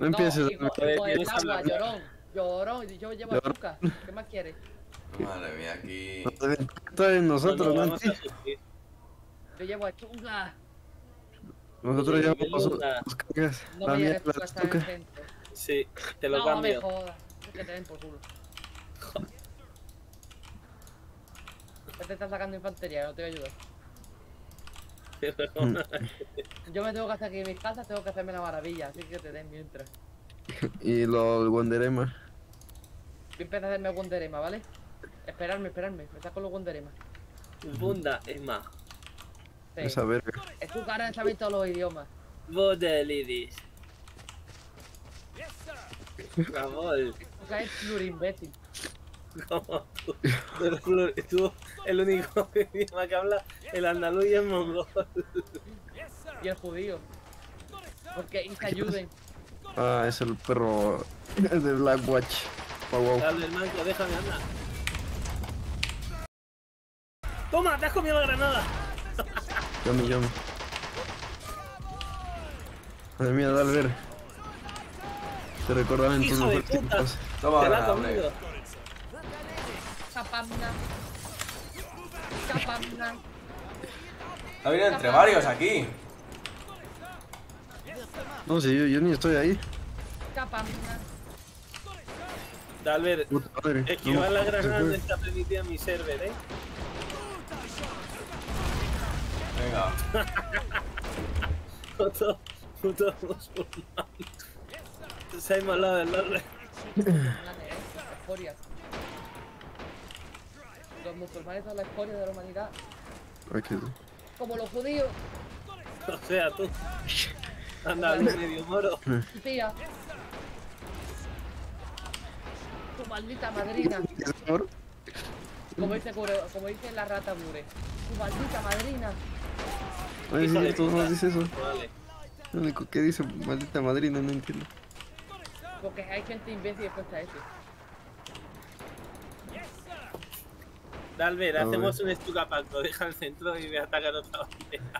No empieces. hijo del agua, llorón. Llorón, yo llevo azúcar. ¿Qué más quieres? Madre mía, aquí. Está en nosotros, ¿no? Vamos a sufrir. Yo llevo azúcar. Nosotros Oye, llevamos Beluga. los cargas. No La me mierda llegues de tú a estar en el azúcar. centro. Sí, te lo No me cambio. jodas. Es que te den por culo. Ya te están sacando infantería, no te voy a ayudar. Yo me tengo que hacer aquí en mis casas, tengo que hacerme la maravilla, así que te den mientras. Y los Wonderema. Voy a empezar a hacerme Wonderema, ¿vale? Esperadme, me saco los Wonderema. Bunda, es más. Sí. Esa verga. Es tu cara de saber todos los idiomas. Bodelidis. Amor, Tu cara es plurimbécil. como tú, el único idioma que habla el andaluz y el mongol. Y el judío. Porque y se ayuden. Ah, es el perro. El de Blackwatch. Wow, wow. Dale el manco, déjame andar. ¡Toma! ¡Te has comido la granada! Yummy. Madre mía, dale ver. Te recordaban tus ¡Hijo de mejores puta! tiempos. Toma, ¡Te la ha granada, hombre. comido! Capamna. Capamna. Está bien entre varios aquí. No sé, yo ni estoy ahí. Capamna. Dalver, Puta madre. esquivar la granada no no. está permitida en mi server, ¿eh? Venga. Puto musulmán. Se ha inmolado del lore. Escoria. Los musulmanes son la escoria de la humanidad. Ay, qué... Como los judíos. O sea, tú. Anda, medio moro. Tía. Tu maldita madrina. ¿Es amor? Como dice la rata Blure. Tu maldita madrina. Ay, es Hijo de cierto, puta. no dice eso. Vale. Lo único que dice, maldita madrina, no entiendo. Porque hay gente imbécil que escucha eso. Dalver, A hacemos un estucapacto. Deja el centro y voy a atacar otra bandera.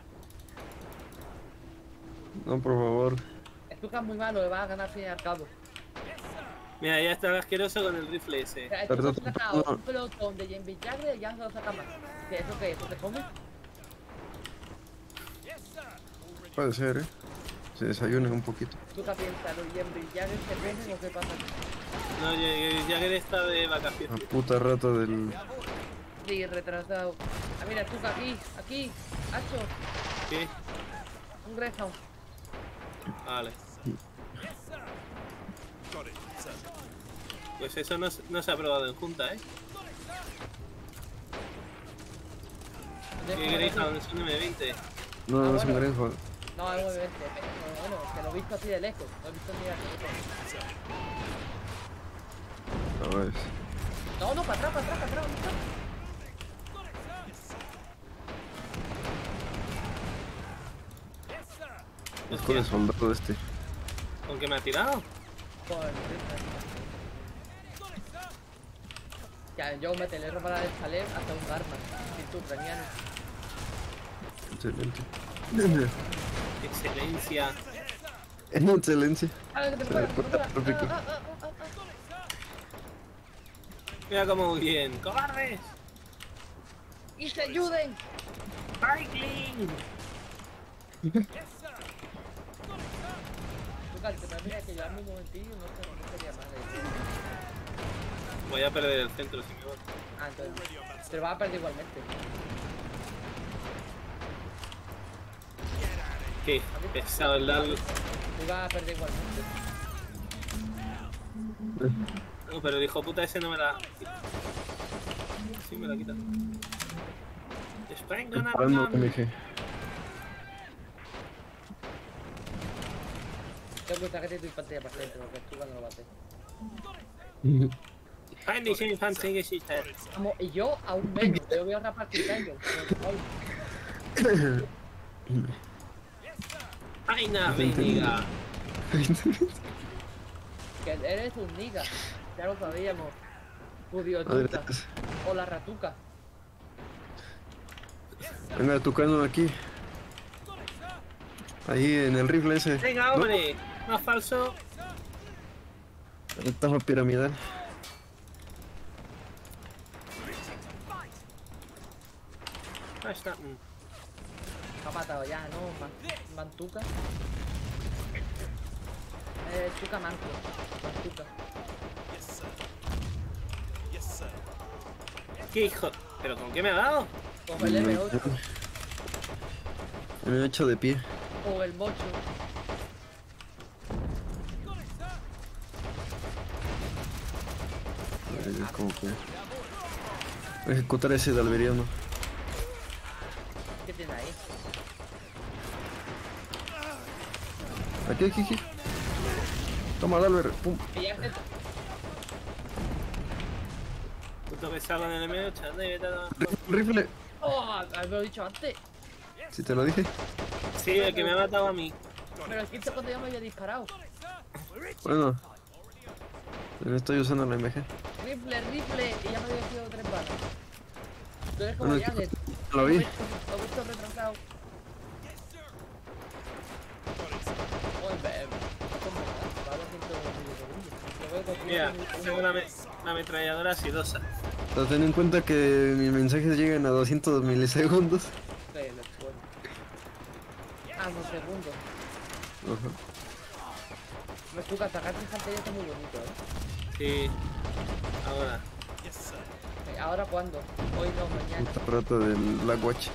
No, por favor. Estuca es muy malo, le vas a ganar al fin y al cabo. Mira, ya está el asqueroso con el rifle O ese. sea, Perdón, esto se ha sacado no. un pelotón de Jamie Jagger y ya no lo saca más. ¿Qué eso qué es? ¿Eso te come? Puede ser, Se desayuna un poquito. ¿Tú qué piensas? ¿Los Jamie Jagger se venden o qué pasa? No, Jagger está de La vacaciones. puta rata del... Sí, retrasado. Ah, mira, Estuca aquí, Hacho, ¿Qué? un Greyhound. Vale. Pues eso no se ha probado en junta, ¿eh? ¿Qué Greyhound es un M20? No, no es un bueno. grenjo. No, es muy bien. Bueno, que lo he visto así de lejos. Lo he visto ni así de lejos. A ver. No, para atrás. Es con el soldado este. ¿Con qué me ha tirado? Joder, ya, yo me telero para el chalet hasta un arma. Si tú, ucraniano. Excelente. Excelencia. En excelencia. Ah, que te Se fuera, le corta perfecto. Mira cómo muy bien. ¡Cobardes! ¡Y se ayuden! ¡Cycling! Tú, Cari, te mira que llevarme un momentillo no sería mal. Voy a perder el centro si me voy. Ah, entonces. Te lo vas a perder igualmente. Qué pesado el largo. Te vas a perder igualmente. No, pero el hijo puta ese no me la... Sí me la quita. Spring gonna Disparando con come. eje. Ten cuenta que te tu pantalla para frente, porque tú no lo bates. Find the fancy que existe. Vamos, y yo aún menos. Yo voy a repartir ellos. ¡Ay, nada, bendiga! Que eres un niga. Ya lo sabíamos. Judío Madre tuca. Dios. O la ratuca. Venga, tocando aquí. Ahí en el rifle ese. ¡Venga, hombre! Más falso. Estafa piramidal. Ah, está. Me ha matado ya, ¿no? Mantuca. Tuca manco. Mantuca. ¿Qué hijo? ¿Pero con qué me ha dado? Coge el M8 M8 de pie. o el mocho. Como que... Ejecutar ese de alberiano. ¿Qué tiene ahí? Aquí. Toma, Dalver. Pum. Pillarte. Puto que salgo en el M8, anda y vete a tomar. Rifle. Oh, lo he dicho antes. Si te lo dije. Sí, el que me ha matado a mí. Pero es que esto cuando ya me había disparado. Bueno. Estoy usando la MG. Rifle, y ya me había sido 3 balas. Tú eres como Bueno, Jagger. lo vi. Lo he visto retrasado. Oye, Mira, tengo una ametralladora sidosa. Pero ten en cuenta que mis mensajes llegan a 200 milisegundos. Ah, unos segundos. Ajá. Me toca atacar infantería, está muy bonito, Sí. Ahora. ¿Ahora cuándo? Hoy no, mañana. Puta rata del Blackwatch.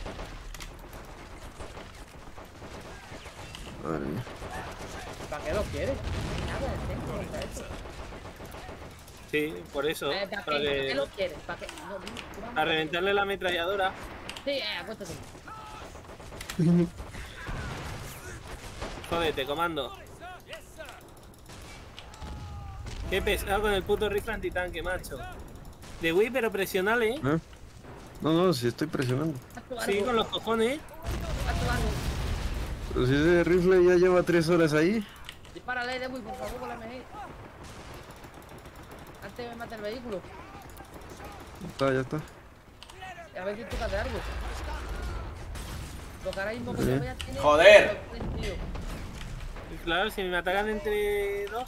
Madre mía. ¿Para qué lo quieres? Nada, tengo contra eso. Sí, por eso. ¿Para qué lo quieres? ¿Para qué? No, A reventarle la ametralladora. Sí, acuéstate. Jódete, comando. Qué pesado con el puto rifle antitanque, macho. De Wii, pero presionale, ¿eh? No, si estoy presionando. Sí, con los cojones. Haz tu algo. Pero si ese rifle ya lleva 3 horas ahí. Dispárale, Dewey, por favor, con la MG. Antes me mata el vehículo. Ya está. A ver si toca de algo. Lo que ahora mismo que yo voy a tener... ¡Joder! Y claro, si me atacan entre dos.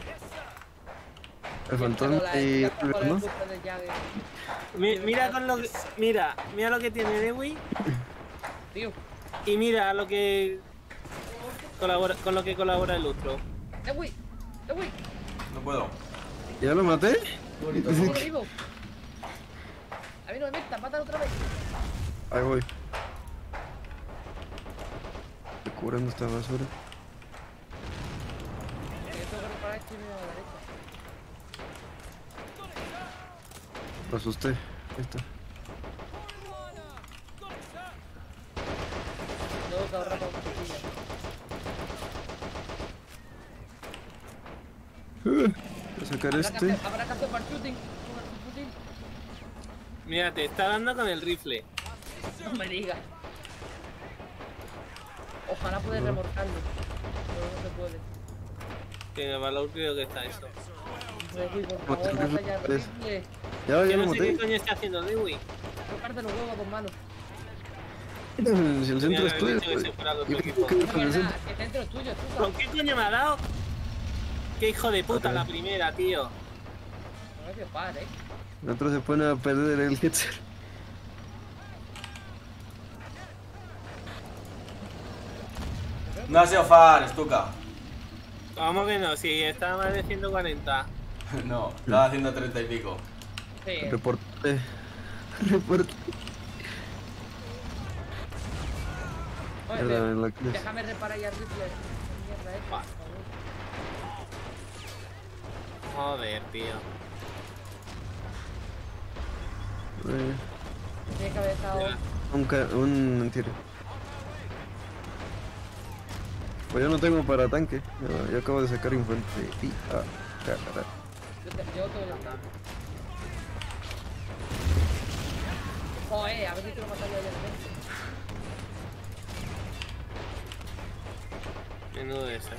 El fantasma y ¿no? Mira con lo que. Mira lo que tiene Dewey. Tío, Y mira lo que colabora, con lo que colabora el otro. Dewey. No puedo. ¿Ya lo maté? Sigue vivo. A mí no me metas, mátalo otra vez. Ahí voy. Estoy curando esta basura. Yo tengo que reparar esto y me voy a la derecha. Lo asusté. Ahí está. Tengo que ahorrar para una cosilla. Voy a sacar este. Habrá que hacer parachuting. Mira, te está dando con el rifle. No me digas. Ojalá pueda remorcarlo. Pero no se puede. Que en el valor creo que está eso. Dewey, por favor, mata ya el rifle. Ya Que lo no sé qué maté. coño está haciendo Dewey. Reparte los huevos con manos. Si el centro es tuyo. dicho que se fuera al otro ¿Y equipo. qué No con el nada, centro? que está entre los tuyos, tú. ¿Con qué coño me ha dado? Qué hijo de puta Ok. la primera, tío. No me fío par, El otro se pone a perder el headset. No ha sido far, Stuka. Vamos que no, si está más de 140. No, estaba haciendo 30 y pico. Sí. Reporte. Reporte. Oye, Mierda, en la que- déjame reparar ya el rifle. Mierda, por favor. Joder, tío. Tiene que haber estado... Ya. Un tiro. Pues yo no tengo para tanque. Yo acabo de sacar infantería. Caray. Yo todo lo andando. Joder, a ver si te lo matas yo ya. Menudo desastre.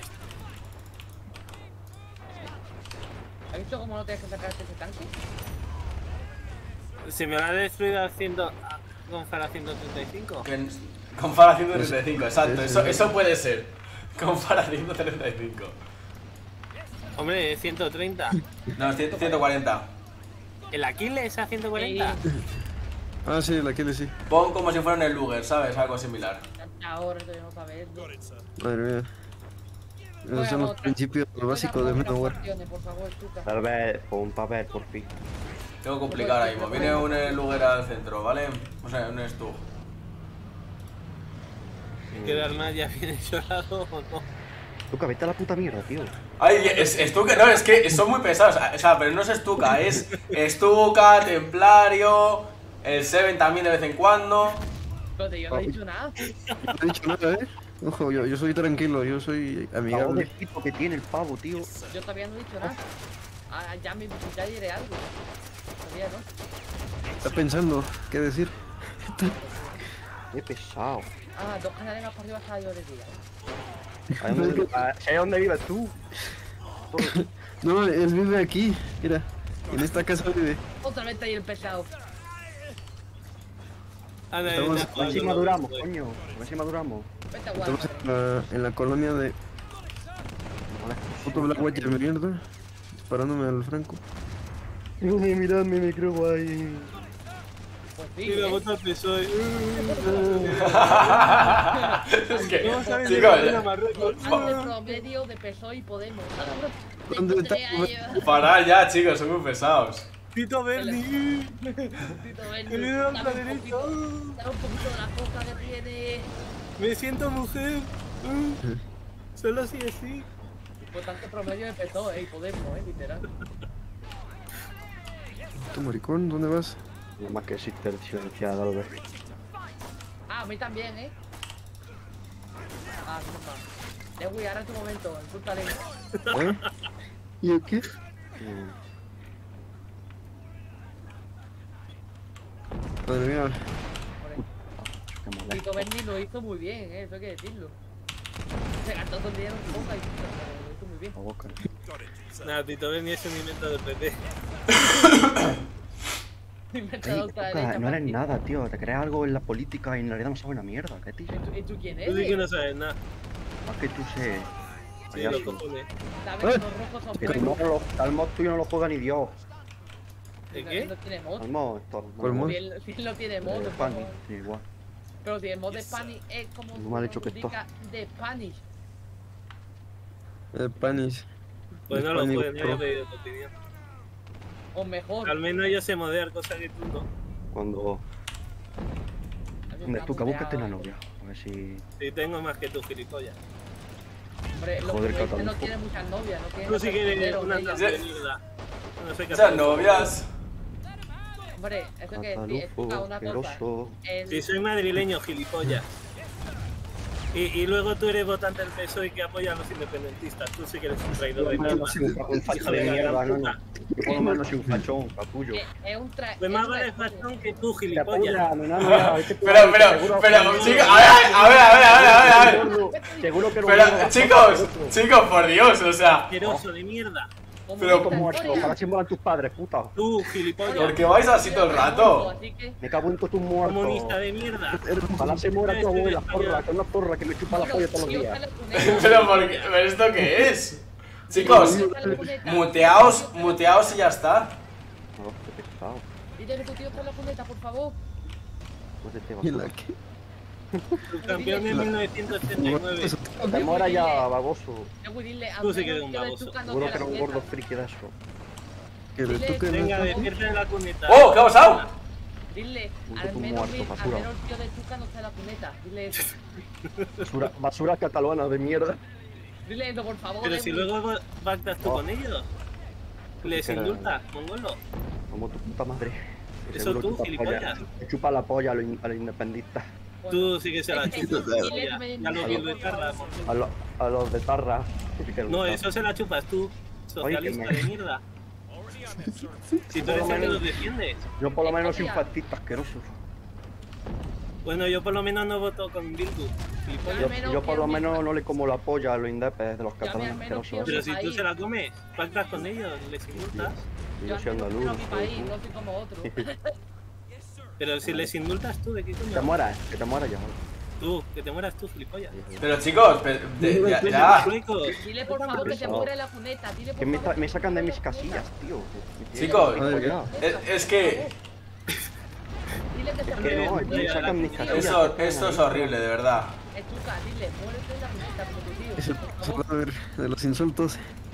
¿Has visto cómo no tienes que sacar ese tanque? Se me lo ha destruido al 100. Con Fara 135. Con Fara 135, exacto. Eso. Eso puede ser. Con Fara 135. Hombre, 130. No, es 140. ¿El Aquiles a 140? Ah, sí, la Kelly sí. Pon como si fuera en el Luger, ¿sabes? Algo similar. Ahora tenemos para verlo. Madre mía. Esos son los principios básicos de Manowar. Por favor, Tuca. Tal vez, un papel, por fin. Tengo complicado ahora mismo. Viene un Luger al centro, ¿vale? O sea, un Stug. ¿Que el arma ya viene llorado o no? Tuca, vete a la puta mierda, tío. Ay, Stuka, no, es que son muy pesados. O sea, pero no es Stuka, es Stuka, Templario, el Seven también de vez en cuando. Pero yo no he dicho nada. No he dicho nada, Ojo, yo soy tranquilo, yo soy La voz amigable. del tipo que tiene el pavo, tío. Yo todavía no he dicho nada. Ah, ya diré algo. Todavía no. Está pensando qué decir. Qué pesado. Ah, 2 canales más para arriba hasta yo de día. ¿Ahí dónde vives tú? No, él vive aquí, mira. En esta casa vive. Otra vez está ahí el pesado. Anda, Estamos- anda, A ver si Pablo, maduramos, voy. coño. A ver si maduramos. Vete a Estamos guardar. en la colonia de puto Black Watcher de mierda. Disparándome al Franco. Miradme, me creo guay. Pues sí, Mira, vota al PSOE. Es que, No saben chicos, de Marruecos. Ante promedio de PSOE y Podemos. ¿Dónde está? parad ya, chicos, son muy pesados. Tito Berni. El líder ultraderecho. Dame un poquito de la coca que tiene. Me siento mujer. Solo así así. Por tanto promedio de PSOE y Podemos, literal. ¿Tu maricón? ¿Dónde vas? Nada más que existe el silenciado, Albert. Ah, a mí también, Ah, no más. Ahora es tu momento, insultale. ¿Eh? ¿Y yo qué? Madre mía. Qué molesto. Tito Berni lo hizo muy bien, eso hay que decirlo. Se gastó todo el dinero en coca y lo hizo muy bien. La boca. Nada, Tito Berni es un invento del PP. Inventado Ey, ultraderecha, Tuca, no eres Martín. nada, tío. Te crees algo en la política y en realidad no sabes una mierda. ¿Qué tío? ¿Y tú quién Tú sí que eres? no sabes nada. Más que tú sé. Sí, Payaso. los cojones. ¿Sabes que los rojos son Que buenos? al mod tuyo no lo juega ni Dios. ¿De Él qué? no tiene mod. Al mod, esto. ¿Cuál mod? Si él no tiene mod, Spanish, pues, sí, igual. pero si el mod de Spanish es como Muy mal hecho que indica de Spanish. Spanish. Pues no lo Spanish pueden, no Pro. he pedido tu opinión. O mejor. Al menos yo sé modear, cosa que tú no. Cuando. Hombre, Tuca, búscate una novia. A ver si. Si tengo más que tú, gilipollas. Hombre, los Joder, futbolistas no Catalufo. tienen muchas novias, no tienen Tú sí que eres porteros, una ellas. nazi de mierda. No sé qué Esas hacer. novias. Hombre, eso que decir, Catalufo, Tuca, una cosa. asqueroso. Si soy madrileño, gilipollas. Y luego tú eres votante del PSOE que apoya a los independentistas. Tú sí que eres un traidor de mierda. Un facho Hijo de de la mierda, gran no, puta. no. Yo por lo menos soy un fachón, capullo. Es un Pues más vale fachón que tú, Te gilipollas. apoya, no, no, Pero, chicos, a ver. Seguro que no. Pero, chicos, por Dios, o sea. Asqueroso de mierda. Pero Como muerto, ojalá se mueran tus padres, puta. Tú, gilipollas. ¿Por qué vais así todo el rato? Así que, Me cago en todos tus muertos. Comunista de mierda. Ojalá se muera tu abuela, porra, que es una porra que me chupa la polla todos los días. Pero, ¿pero esto qué es? Chicos, muteaos y ya está. No, qué pesado. Dile que tu tío está en la cuneta, por favor. No se te va. ¿Y la qué? Subcampeón de 1989. Te muera ya, baboso. Dile, Tú sí que eres un baboso. Seguro que era un gordo friki de eso. Que le Dile- toque Venga, la despierta en la cuneta. ¡Oh, qué ha pasado! Dile, Puto al tú menos, muerto, al basura. menos el tío de Tuca no está en la cuneta. Dile eso. Basura catalana de mierda. Dile eso, por favor. Pero si Edwin. luego pactas tú Oh. con ellos. Les Era- indultas, mongolo. Como tu puta madre. Que Eso seguro tú, chupa gilipollas. polla. Que chupa la polla a los independistas. Bueno, Tú sí que se la es que chupas. dile Ya, que me- ya lo vi de tarra. A los de Tarra. No, eso se la chupas tú, socialista Oye, de mierda. Si tú eres el que los defiendes. Yo por lo menos soy un fascista asqueroso. Bueno, yo por lo menos no voto con Bildu. gilipollas. Yo por lo menos no le como la polla a los indepes de los Yo al catalanes menos asquerosos. Pero si tú país. se la comes, pactas con ellos, les indultas. Y Yo yo soy al menos andaluz. quiero a mi país, no soy como otro. Pero si les indultas tú, ¿de qué Que te coño? mueras ya. Tú, que te mueras tú, gilipollas. Pero chicos, ya. Suecos. Dile por favor que se muera en la cuneta. Dile por Que favor me se sacan de muera mis en la cuneta. casillas, tío. Chicos, Madre mía. es que Dile que se Que muera en no, la me cuneta. sacan mis casillas. esto es horrible, de verdad. Estuca, dile, muérete en la cuneta como tu tío. Es el Por favor. pasador de los insultos.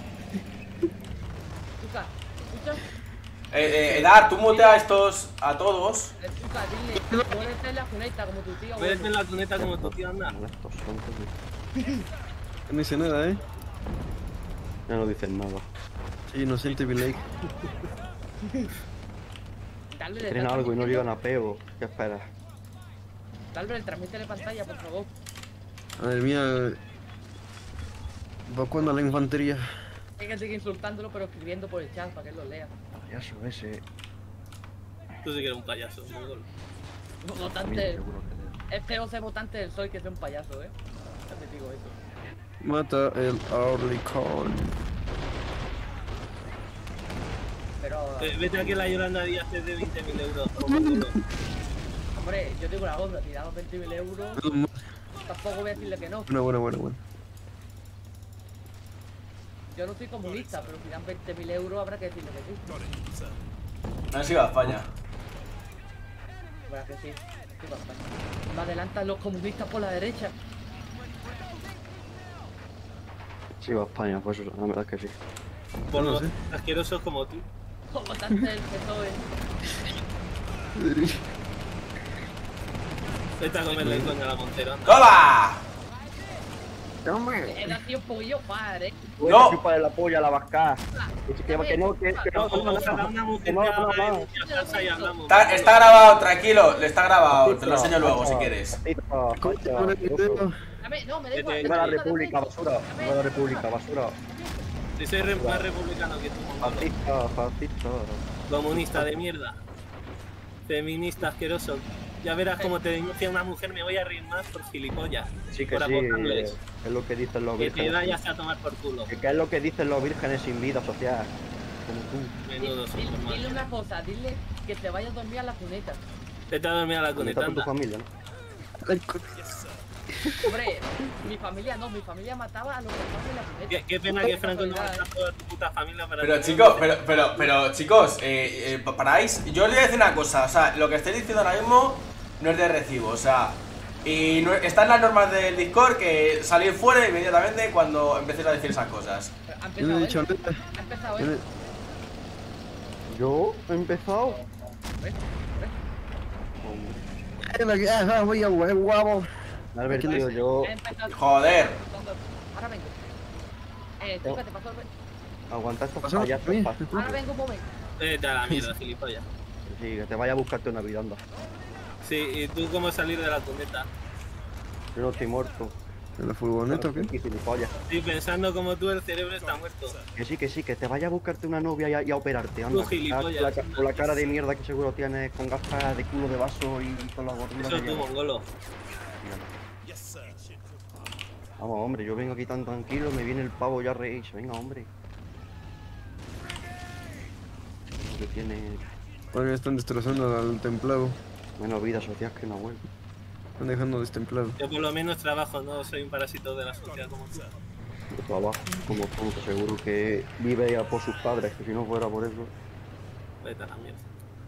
Estuca, ¿escuchas? Dar, tú mutea a estos, a todos. Estuca, dile, muérete en la cuneta como tu tío. Muérete en bueno. la cuneta como tu tío anda. Estos son todos. No dice nada, Ya no dicen nada. Sí, inocente Bilake. Dale, Creen algo y no llegan a peo. ¿Qué esperas? Dale, transmítele pantalla, por favor. Madre mía. ¿Va cuándo la infantería? Hay que seguir insultándolo, pero escribiendo por el chat para que él lo lea. Payaso ese. Tú sí que eres un payaso, mongol. Votante. Seguro que Es peor ser votante del Soy que ser un payaso, Ya te digo eso. Mata el Orlicon. Pero, Vete aquí a la Yolanda Díaz es de 20.000 euros. mongolo. hombre, yo digo la onda, si damos 20.000 euros, tampoco voy a decirle que no. Bueno. Yo no soy comunista, pero si dan 20.000 euros habrá que decirle que sí. No has ido a España. Habrá que sí. Sí, bastante. Me adelantan los comunistas por la derecha. sí va a España, pues la verdad es que sí. Por No los sé. asquerosos como tú. Como votante del PSOE. Vete a comerle el coño a la Montero. anda. ¡Toma! Él ha sido un poquillo padre. No. Chupa de la polla a la vasca. Que no, Vamos a dar una mujer que haga denuncia falsa y hablamos. Está grabado, tranquilo, le está grabado. Te lo enseño luego si quieres. ¿Cómo te pone el video? Dame, no, me da igual. Viva la República, basura. Viva la República, basura. Si soy más republicano que tú, mongolo. Fascista. Comunista de mierda. Feminista asqueroso. Ya verás cómo te denuncia una mujer, me voy a reír más por gilipollas. Sí que por sí, aportándoles. es lo que dicen los Que te vírgenes. vayas a tomar por culo. Que es lo que dicen los vírgenes sin vida social. Como tú. Menudo Dile subnormal. una cosa, dile que te vayas a dormir a la cuneta. Vete a dormir a la Conecta cuneta, con tu anda. familia, ¿no? Hombre, mi familia no, mi familia mataba a los hermanos de la cuneta. Qué pena que Franco no mata a toda tu puta familia para... Pero chicos, pero chicos, paráis. Yo os voy a decir una cosa, o sea, lo que estáis diciendo ahora mismo no es de recibo, o sea, y no, está en las normas del Discord que salir fuera inmediatamente cuando empecéis a decir esas cosas. Ha Yo no empezado he él. dicho nada. Ha empezado Yo no- él. Yo he empezado. ¿Ves? Voy a guapo. Albert, ¿Quién tío, es? yo Ha empezado. Joder. Ahora vengo. Chica, te paso el... aguanta estos Pasamos payasos. a mí. Ahora vengo un momento. Vete a la mierda, gilipollas. Sí, que te vaya a buscarte una vida, anda. Sí, ¿y tú cómo salir de la cuneta? Yo no estoy muerto. ¿En la furgoneta o qué? Y gilipollas. Sí, pensando como tú, el cerebro está muerto. Que sí, que te vaya a buscarte una novia y a operarte, anda. Tú, gilipollas. Con la cara de mierda que seguro tienes, con gafas de culo de vaso y con la gordura Eso que es tú, llevas. mongolo. Vamos, hombre, yo vengo aquí tan tranquilo, me viene el pavo ya a reírse. Venga, hombre. Que tiene Ahora están destrozando al templado. menos vida social que una abuela. Están dejando destemplado. Yo por lo menos trabajo, no soy un parásito de la sociedad como tú. De trabajo, como tú, que seguro que vive ya por sus padres, que si no fuera por eso. Vete a la mierda.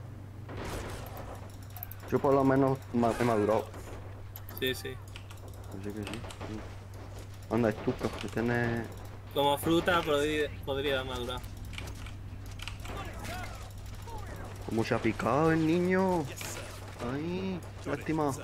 Yo por lo menos he madurado. Sí, sí. Así que sí. Anda, estuca, que tienes... Como fruta podría madurar. ¿Cómo se ha picado el niño? Ay, lástima.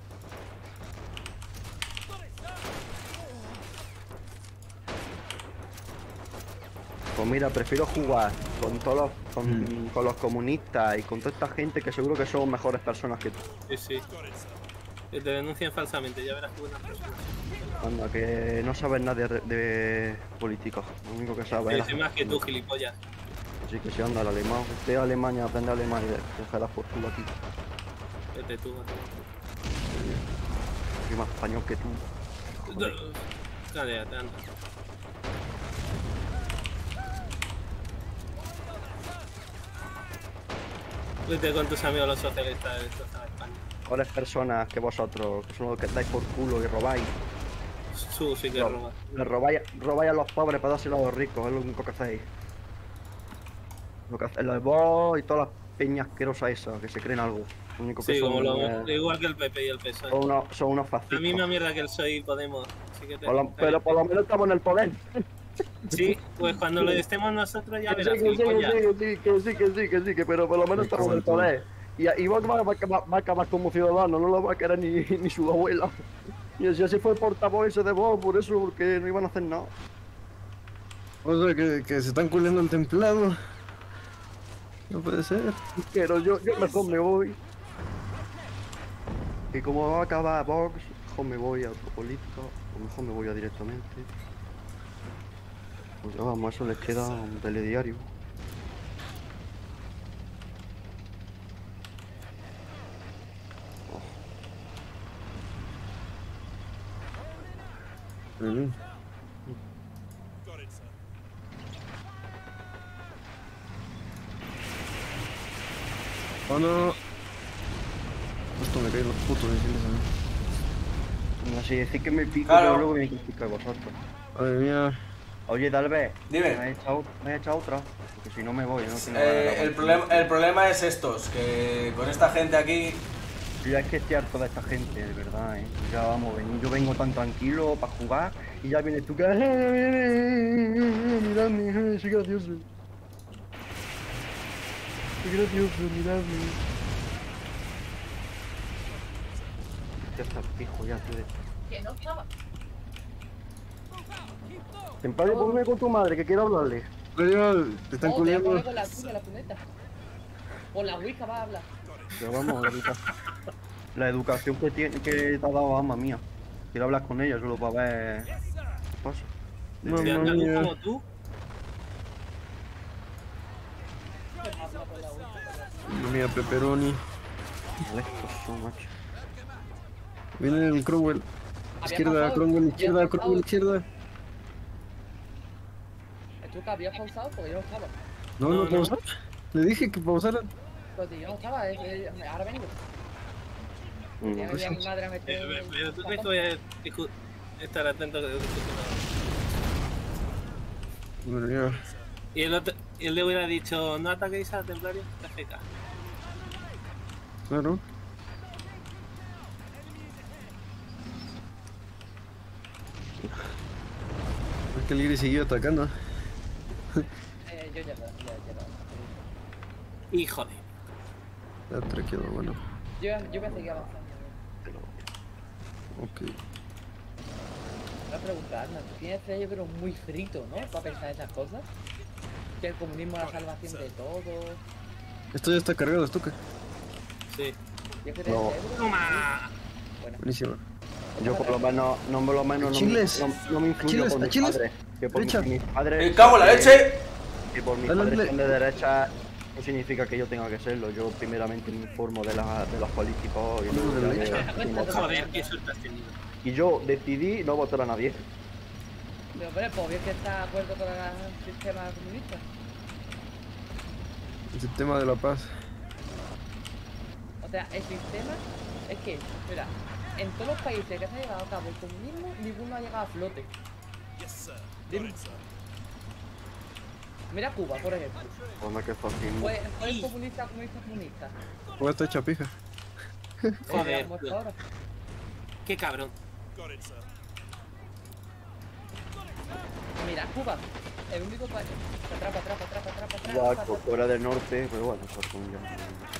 Pues mira, prefiero jugar con todos con los comunistas y con toda esta gente que seguro que son mejores personas que tú. Sí, sí. Que te denuncien falsamente, ya verás que buenas personas. Anda, que no sabes nada de política. Lo único que sabes Sí, es... soy más que tú, gilipollas. Así que si anda el alemán, usted a Alemania, aprende alemán y dejará por culo aquí. Vete tú, Soy más español que tú. Joder. cállate, anda. Vete con tus amigos los socialistas de España. mejores personas que vosotros, que son los que dais por culo y robáis. Tú sí que robas. Le robáis a los pobres para dárselo a los ricos, es lo único que hacéis. Lo que hacéis los vos y todas las peñas asquerosas esas, que se creen algo. Lo único que Sí, son, igual que el PP y el PSOE. son unos La fascistas. misma mierda que el PSOE y Podemos. Así que Pero por lo menos estamos en el poder. Sí, pues cuando lo estemos nosotros ya Que verás. sí, que gilipollas. sí, pero por lo menos estamos en el poder. Y vos va a acabar como ciudadano, no lo va a querer ni su abuela. Y así fue el portavoz ese de vos, por eso, porque no iban a hacer nada. O sea, que se están culiando el templado. No puede ser. Pero yo mejor me voy. Y como va a acabar Vox, mejor me voy a otro político, o mejor me voy a directamente. Pues ya vamos, eso les queda un telediario. Mm. Oh no. Justo me caen los putos misiles a mí. Así decir que me pico, Claro. pero luego me pico de vosotros. Madre mía. Oye, Dalbe, Dime. me he echado otra, porque si no me voy, no tengo ganas de El problema es estos, que con esta gente aquí... Ya es que estoy harto de esta gente, de verdad, Ya vamos, yo vengo tan tranquilo para jugar y ya vienes tú que... Miradme, soy gracioso. Soy gracioso, miradme. Ya está fijo ya, tío. Que no estaba. Templario, ponme con tu madre, que quiero hablarle. Pero te están Oh, te voy a culiando. poner con la tuya, la puneta. Con la Wicca va a hablar. Pero vamos, la educación que te ha dado, mamá mía. Quiero hablar con ella solo para ver qué pasa. Si Mamma andaluz mía. como tú, Dios mío, pepperoni. Molestos son, macho. Viene el Cromwell. Había Izquierda, pausado. Cromwell, Había izquierda, pausado. Cromwell, izquierda. ¿Tú que habías pausado? Porque yo no estaba. No, No, no, no. pausar. Le dije que pausara. Pero yo no estaba, ahora vengo. Ya Pues me mi madre a meter. pero tú crees que voy a estar atento que Madre mía. Y el otro, y él le hubiera dicho, no ataquéis a Templario, TFK. Claro. Es que el Gris siguió atacando. Yo ya. Hijo de... Ya traqueado, bueno. Yo voy a seguir avanzando. Ok. Voy a preguntar, ¿no? Tienes yo creo muy frito, ¿no? Para pensar esas cosas. Que el comunismo es la salvación de todo. Esto ya está cargado, esto que. Sí. Yo creo No. que ¡Toma! Bueno, Buenísimo. Yo por lo menos, no Chiles. no me influyo Chiles, por mis chiles. padres. Que por Derecha. mis padres... ¡Me cago en la leche! Que por mis Dale, padres dale. son de derecha no significa que yo tenga que serlo. Yo primeramente me informo de los políticos y luego de ya derecha. veo- Joder, qué suerte has tenido. Y yo decidí no votar a nadie. pero pues bien que está de acuerdo con el sistema comunista. El sistema de la paz. O sea, el sistema es que, mira, en todos los países que se ha llevado a cabo el comunismo, ninguno ha llegado a flote. Dime. Mira Cuba, por ejemplo. Onda que fascismo. Fue el comunista. Pues está hecha pija. Joder, Como tío. está ahora. Qué cabrón. Mira, Cuba, el único país. Atrapa. Ya, Corea del Norte, pero bueno, eso son ya...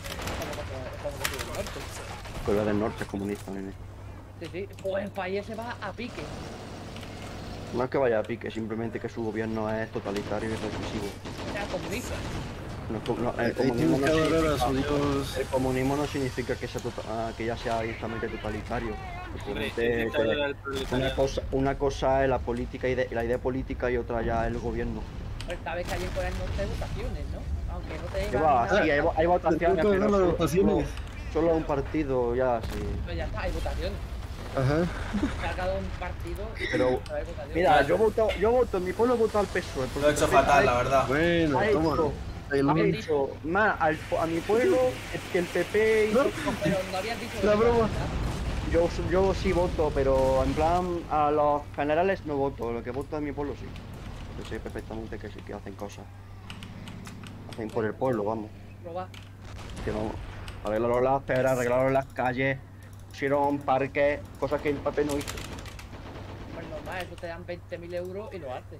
Corea del Norte es comunista, nene. Sí, pues el país se va a pique. No es que vaya a pique, simplemente que su gobierno es totalitario y represivo. O sea, comunista. El Ahí comunismo tienes que no adorar a su significa- Dios. el comunismo no significa que, que ya sea directamente totalitario. Hombre, Simplemente intenta ayudar que al proletariado. una cosa es la política y la idea política y otra ya el gobierno. Pues sabes que allí en Corea del Norte hay votaciones, ¿no? Aunque no te Que digan va, nada, sí, hay votaciones, Tengo que pero ver las solo, votaciones. solo un partido ya, sí. pues ya está, hay votaciones. Ajá. Cargado un partido y Pero, hay votaciones. mira, yo voto, en mi pueblo voto al PSOE. Lo he hecho fatal, la verdad. Bueno, Ha toma. hecho El- Ha dicho más a mi pueblo que el PP y No. Pero no habías dicho La que broma. yo sí voto, pero en plan a los generales no voto, lo que voto a mi pueblo sí. Yo sé perfectamente que sí que hacen cosas. Hacen por el pueblo, vamos. Robar. Que no arreglaron las aceras, arreglaron las calles, pusieron parques, cosas que el PP no hizo. Pues normal, eso te dan 20.000 euros y lo haces.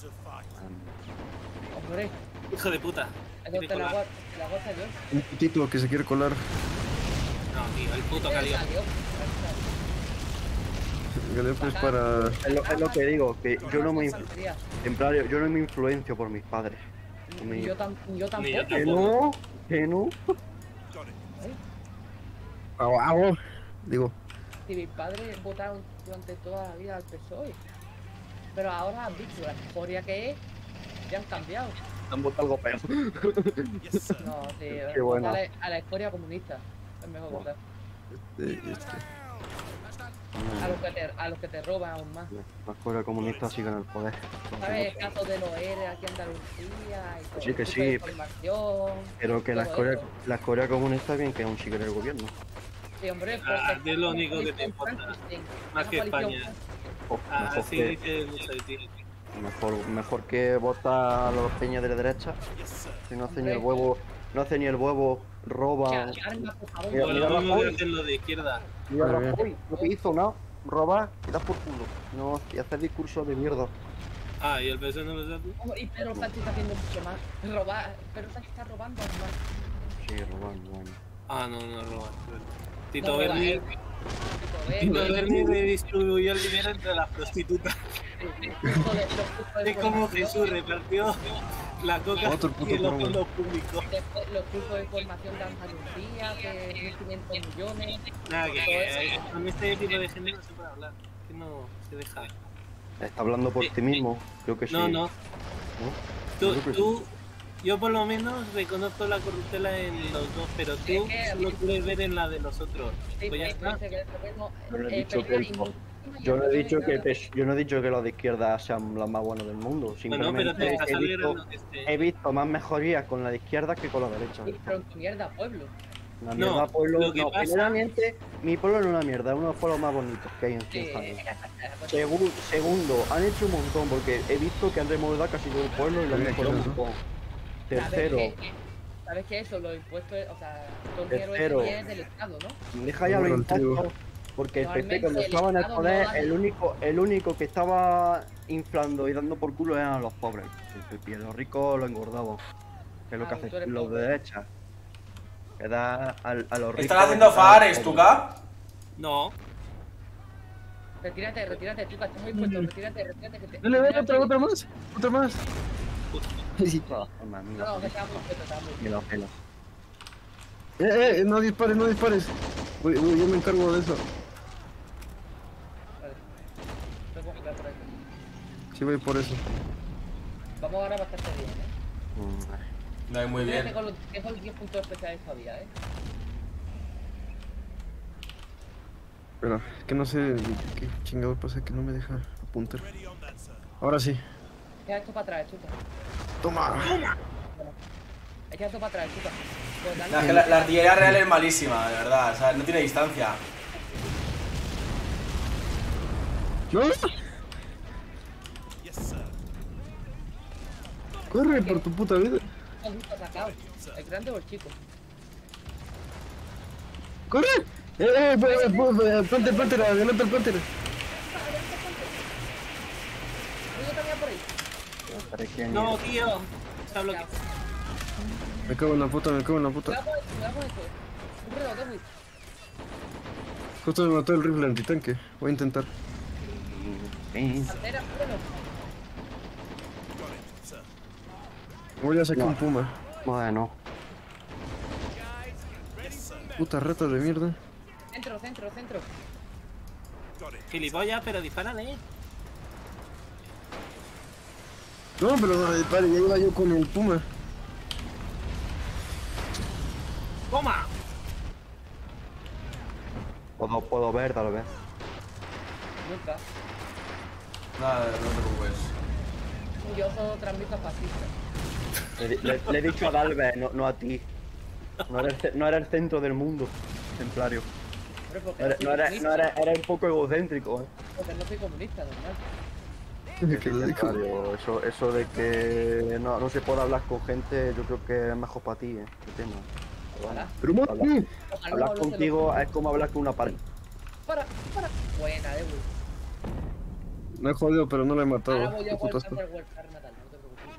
Hombre, Hijo de puta. eso te la hago yo. Un putito que se quiere colar. No, tío, el puto calió. Galeo pues para... Es lo que digo, que yo no me Santería. templario, yo no me influencio por mis padres. Yo, yo tampoco. Ni yo Que no, que no. ¡Aguau! Digo, Si mis padres votaron durante toda la vida al PSOE. Pero ahora han visto la historia que es, ya han cambiado. Han votado algo peor. No, sí, Qué bueno. a la historia comunista. Es mejor votar. A los que te roban aún más. La escuela comunista sigue en el poder. ¿Sabes? El caso de los ERE aquí en Andalucía y todo. Sí, que tipo sí. de información, Pero que todo eso. la escuela comunista bien que aún sigue en el gobierno. Sí, hombre, Ah, porque es lo único que te coalición importa. Frankenstein, Más una que coalición España. Oh, mejor, Así que, dice mucho de ti. mejor que vota a los peñas de la derecha. Si no hace ni el huevo, roba. Frankenstein. Arma, por favor. Mira, Lo mira mismo que Rajoy. hacen los de izquierda. Mira Muy bien. Rajoy, lo que hizo, ¿no? Robar y dar por culo. No, y hacer discursos de mierda. Ah, y el PSOE no lo hace. Y Pedro Sánchez está haciendo mucho más. Robar. Pedro Sánchez está robando aún más. Sí, robando, bueno. Ah, no, no roba. Tito No, roba, Berni. Tito Tito Berni redistribuyó el dinero entre las prostitutas. Es como Jesús repartió la coca Otro puto y los promo. fondos públicos. Después, los grupos de información de Andalucía, que 1.500 millones. Nada, que con este tipo de gente no se puede hablar. Que no se deja. Está hablando por ti mismo, creo que sí. No, no. ¿No? Tú, Creo que tú, yo por lo menos reconozco la corruptela en los dos, pero tú Es que- solo quieres ver en la de los otros. Sí, Pues ya pues, está. dice que el gobierno, Yo no he dicho perdió que el- muchísimas Yo no he dicho que millones, yo no he dicho que los de izquierda sean los más buenos del mundo. Bueno, Simplemente pero te estás he, alegrando que esté. visto más mejorías con la de izquierda que con la derecha. nada. Pero tu mierda, pueblo. Una No, mierda pueblo. lo que No, pasa- primeramente, mi pueblo no es una mierda, es uno de los pueblos más bonitos que hay en 100 años. Segundo, han hecho un montón porque he visto que han remodelado casi todo el pueblo y lo han Mira, mejorado un ¿qué es eso? montón. Tercero, ¿Sabes qué? Eso, los impuestos, o sea, todo el dinero Tercero. ese es del Estado, ¿no? deja ya los Bueno, tío. impuestos porque el PP Normalmente cuando el estaba en el Estado poder, no da- el único que estaba inflando y dando por culo eran los pobres. El PP, los ricos lo engordaban. Que es lo que Ah, tú hacen eres los pobre. de derecha. Que da a los ricos. ¿Están haciendo fares, Tuca? No. Retírate, Tuca, estás muy puesto, retírate, que te... Dale, dale, otra más. Otra más. Sí. No, mami, No, que estaba muy puesto, estaba muy me la pela. No dispares, no dispares. Yo me encargo de eso. Vale. Voy por ahí. Sí, voy por eso. Vamos ahora bastante bien, ¿eh? No, muy bien. Tengo los 10 puntos especiales todavía, ¿eh? Pero es que no sé qué chingado pasa que no me deja apuntar. Ahora sí. Echa esto para atrás, Tuca. Toma. Echa esto para atrás, Tuca. Pues dale. No, es que la artillería real es malísima, de verdad. O sea, no tiene distancia. ¡No! Corre por tu puta vida. ¿Has visto sacado? ¿El grande o el chico? ¡Corre! Panther, adelanta el Panther. ¿Yo también por ahí? Parece No, tío. Está bloqueado. Me cago en la puta, me cago en la puta. Cuidado con esto. Un reloj, Dewi. Justo me mató el rifle antitanque. Voy a intentar. Pantera, bueno. Voy a sacar No. un puma. Bueno, Puta rata de mierda. Centro. Gilipollas, pero dispárale. No, pero no dispare, ya iba yo con el puma. ¡Toma! puedo ver tal vez. Nunca. Nada, no te preocupes. Yo solo transmito fascista. Le he dicho a Dalve, no a ti. No era el centro del mundo, templario. Hombre, porque Era un poco egocéntrico, Porque no soy comunista, normal. Que lo dijo. Templario. Eso de que no se puede hablar con gente, yo creo que es mejor para ti, el tema. Ojalá. Pero Mati, Ojalá no Hablar hablo contigo es como hablar con una pared. Para. Buena, güey. me he jodido, pero no lo he matado. Ahora voy a Qué jugar putas. Panther World para matar, no te preocupes.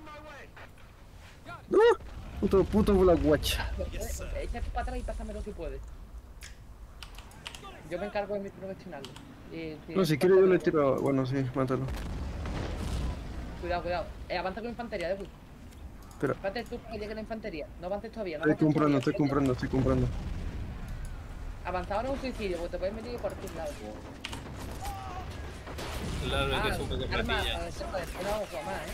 ¡No! Puto Black Watch. Échate para atrás y pásamelo si puedes. Yo me encargo de mi profesional. No, si quiere yo le tiro. Bueno, sí, mátalo. Cuidado. Avanza con infantería, güey. Espera. Espérate tú que llegue la infantería. No avances todavía. No Estoy avances comprando, todavía. estoy comprando. Avanza ahora un suicidio, porque te puedes meter por tus lados. Claro, que es un poco arma, platilla. una hoja más,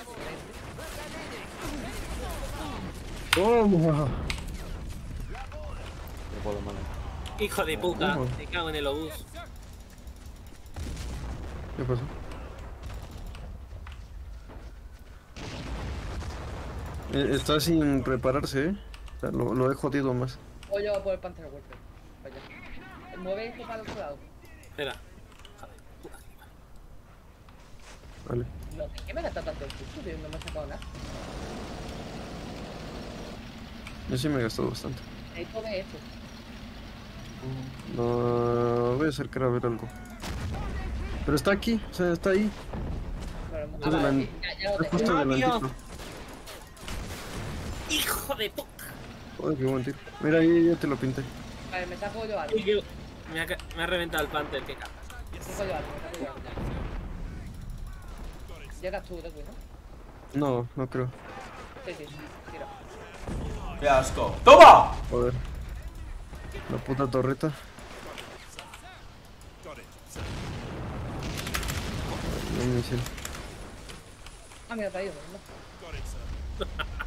¡Toma! No puedo manejar. Hijo de puta, ¿Cómo? me cago en el obús. ¿Qué pasó? Está sin repararse, O sea, lo he jodido más. O yo voy por el Panther World. Vaya. Mueve esto para el otro lado. Espera. Vale. No, ¿qué me gasta tanto el susto, tío? No me he sacado nada. Yo sí me he gastado bastante. Esto de esto. No, voy a acercar a ver algo. Pero está aquí, o sea, está ahí. Pero Está delan- ya lo Está justo tengo. delantito. Hijo de puta. Joder, qué buen tiro. Mira, ahí ya te lo pinté. Vale, me saco yo algo. Uy, que me ha reventado el Panther, qué cago. Me saco yo algo. Llegas tú, te cuido. No, no creo. Sí, tira. ¡Qué asco! ¡Toma! Joder. La puta torreta. No hay misil. Ah, mira, te ha ido, ¿no?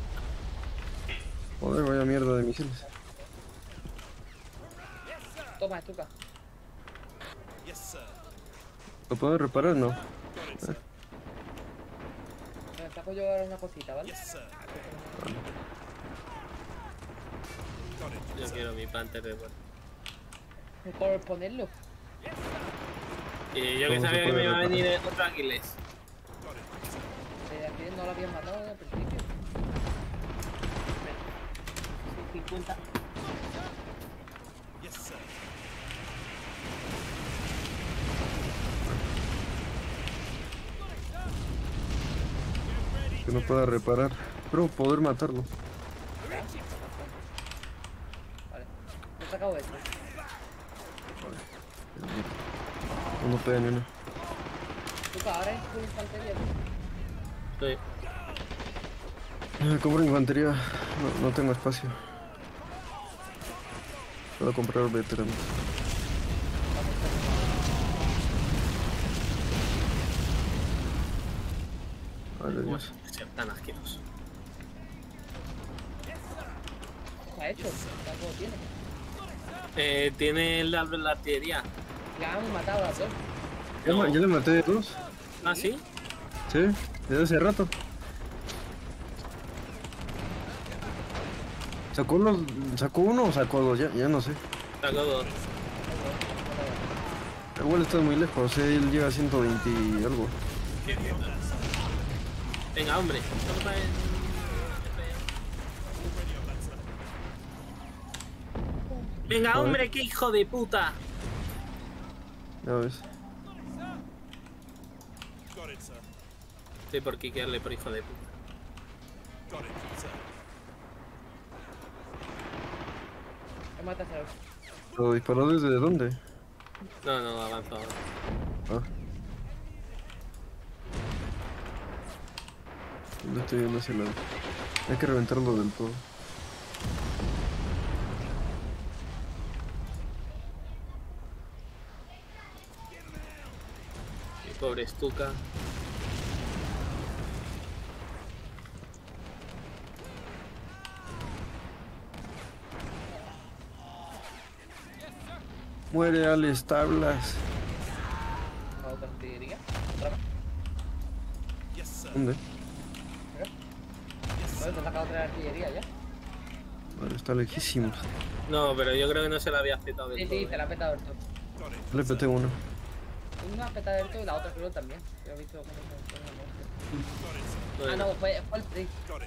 Joder, vaya mierda de misiles. Toma, estuca. ¿Lo puedo reparar? No. Me saco yo ahora una cosita, ¿vale? Yo quiero mi Panther de vuelta. Por ponerlo. Y yo que ¿Cómo se sabía que puede me iba a reparar? venir otro Aquiles. Aquí no lo habían matado al principio. 50. Que no pueda reparar. Pero poder matarlo. Vale. Me he sacado esto. No pega ni una. Estuca, ahora es tu infantería. Sí. Compro infantería. No tengo espacio. Puedo comprar veteranos. Vale, Dios. Ser tan asqueroso. ¿Qué ha hecho? ¿Cuánto tiene? Tiene el de la artillería. Ya han matado a todos. Ya le maté a dos. ¿Ah, sí? Sí, desde hace rato. ¿Sacó uno o sacó dos? Ya no sé. Sacó dos. Igual está muy lejos, él llega a 120 y algo. Venga, hombre. Venga, Joder. hombre, qué hijo de puta. Ya ves. Estoy por quiquearle por hijo de puta. Me matas a los. ¿Lo disparó desde dónde? No, avanza. Ah. No estoy viendo ese lado. Hay que reventarlo del todo. Mi pobre Stuka. Muere Alex Tablas. A otra artillería. Otra vez. ¿Dónde? Bueno, te he sacado 3 artillería ya. Vale, está lejísimos. No, pero yo creo que no se la había petado del Sí, todo. sí, te la ha petado el todo. Le peté uno. Una petado del todo y la otra creo también. Yo he visto cómo se muerte. Ah, Bueno, no, fue el Priest.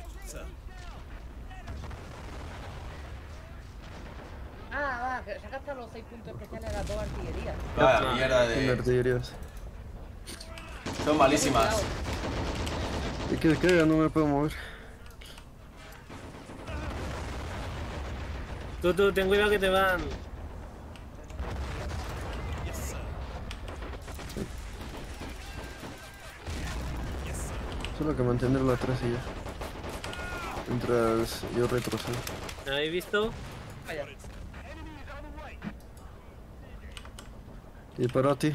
Ah, va, que sacaste los 6 puntos especiales de las 2 artillerías. Vaya mierda En de... artillerías. Son malísimas. ¿Y qué? Ya no me puedo mover. Tú, ten cuidado que te van. Solo que mantenerlo atrás y ya. Mientras yo retrocedo. ¿Me habéis visto? Vaya. Disparo a ti.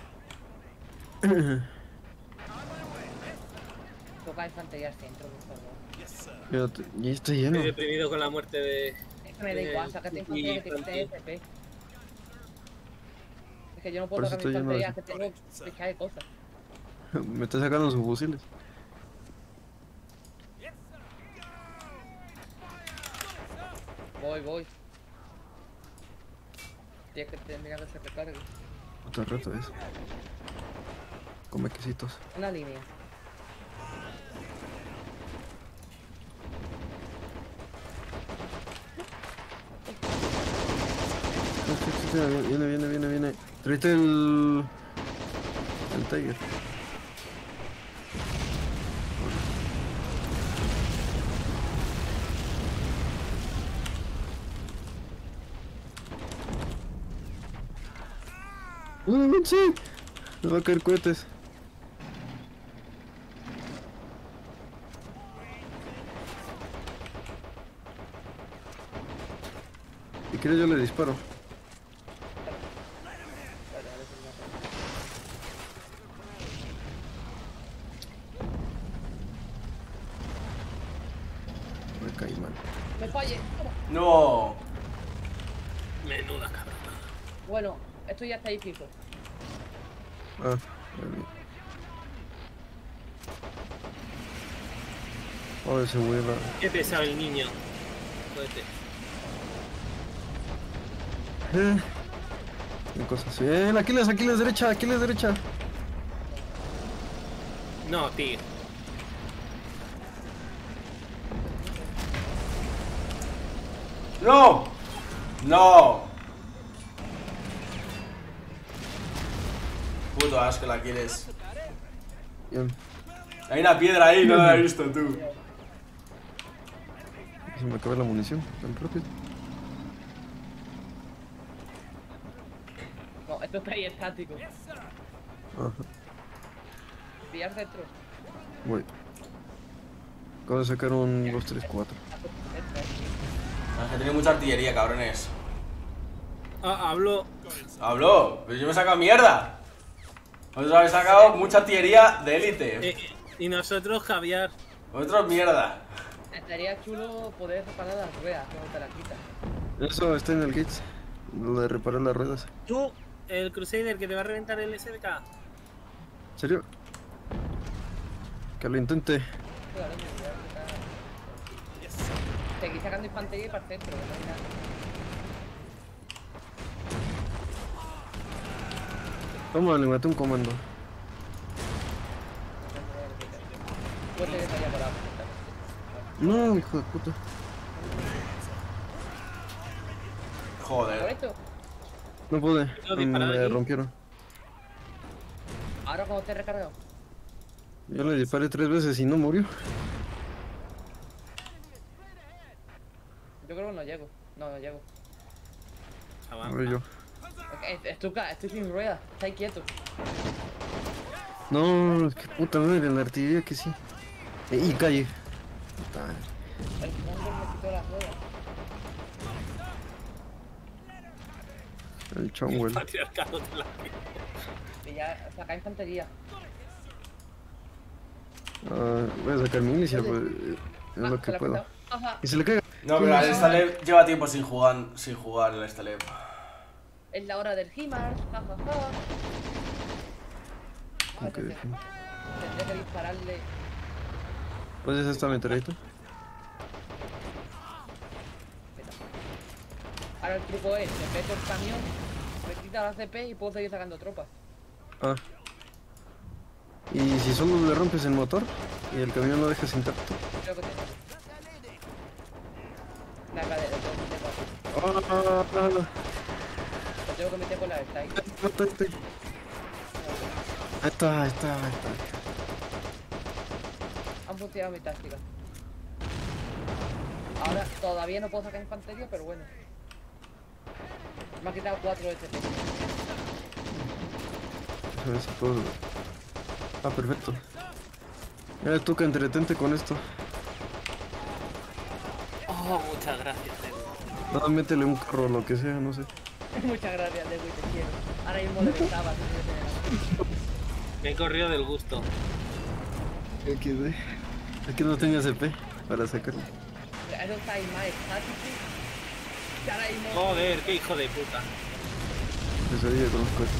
Toca infantería al centro, por favor. Y está lleno. Estoy deprimido con la muerte de. Es que me da igual, sácate infantería que tiene FP. Es que yo no puedo Por eso tocar mi estoy lleno infantería, de- que tengo que caer cosas. Me está sacando sus fusiles. Voy. Tienes que terminar que se recargue. Otro rato eso. Come quesitos. Una línea. Viene. Tráete el Tiger. Sí. Me va a caer cohetes. Si quieres yo le disparo. Me caí mal. Me falle. Toma. No. Menuda cabrón. Bueno, esto ya está ahí fijo. Ah, vale. Oh, ese vuela. Qué pesado el niño. Joder. Qué cosas así. Aquiles derecha. No, tío. ¡No! ¡No! Puto asco la quieres. Bien. Hay una piedra ahí, no la he visto tú. Se me acaba la munición tan rápido. No, esto está ahí estático. Ajá. Pillar dentro. Voy. Acabo de sacar un 2, 3, 4. Es que tiene mucha artillería, cabrones. Ah, hablo. Habló, pero yo me he sacado mierda. Vosotros habéis sacado mucha artillería de élite. Y nosotros, Javier. Vosotros mierda. Estaría chulo poder reparar las ruedas cuando te las quitas. Eso está en el Gates. Lo de reparar las ruedas. Tú, el Crusader que te va a reventar el SDK. ¿En serio? Que lo intente. Claro, me voy a quitar. Seguí sacando infantería y para el centro, que no hay nada. Toma, le maté un comando. Puede que haya parado. No, hijo de puta. ¿Por Joder. esto? No pude. ¿Lo disparado Me aquí? rompieron. Ahora cuando te he recargado. Yo le disparé 3 veces y no murió. Yo creo que no llego. No llego. A Chaval. ver yo. Estoy sin ruedas. Está ahí quieto. No, qué puta madre, la artillería que sí. Y calle. Puta madre. El fondo me quitó las ruedas. El chongwell. Patriarcado de la Y ya saca infantería. Voy a sacar milicia, pues. Es lo se que la ha puedo. quitado. Ajá. Y se le cae. No, pero el Staleb lleva tiempo sin jugar el Staleb. Es la hora del Himars. Jajaja. Como que Tendré que dispararle. Pues esa está meteorito. Ahora el truco es, me meto el camión, me quita la CP y puedo seguir sacando tropas. Ah. ¿Y si solo le rompes el motor y el camión lo dejas intacto? Creo que tengo. La cadera, lo tengo que meter así. Lo tengo que meter con la de Style. Ahí está. Han funcionado mi táctica. Ahora todavía no puedo sacar infantería, pero bueno. Me ha quitado 4 de TP. A ver si puedo... Ah, perfecto. Ya tú que entretente con esto. Oh, muchas gracias, Edu. Nada, métele un carro o lo que sea, no sé. Muchas gracias, Dewi, te quiero. Ahora mismo le besaba, si quieres tener. Me he corrido del gusto. XD. Es que no tenía CP para sacarlo. Eso está ahí más estático. Y ahora mismo... Joder, qué hijo de puta. Pesadilla con los coches.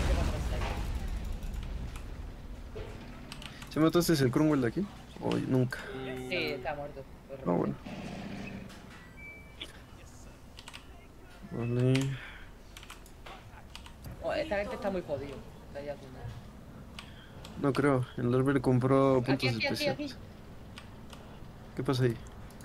¿Se mató este el Cromwell de aquí? ¿O nunca? Sí, está muerto. Ah, bueno. Vale. Oh, esta gente está muy jodido. Está ahí haciendo. No creo. El Larver compró puntos Aquí. especiales. ¿Qué pasa ahí?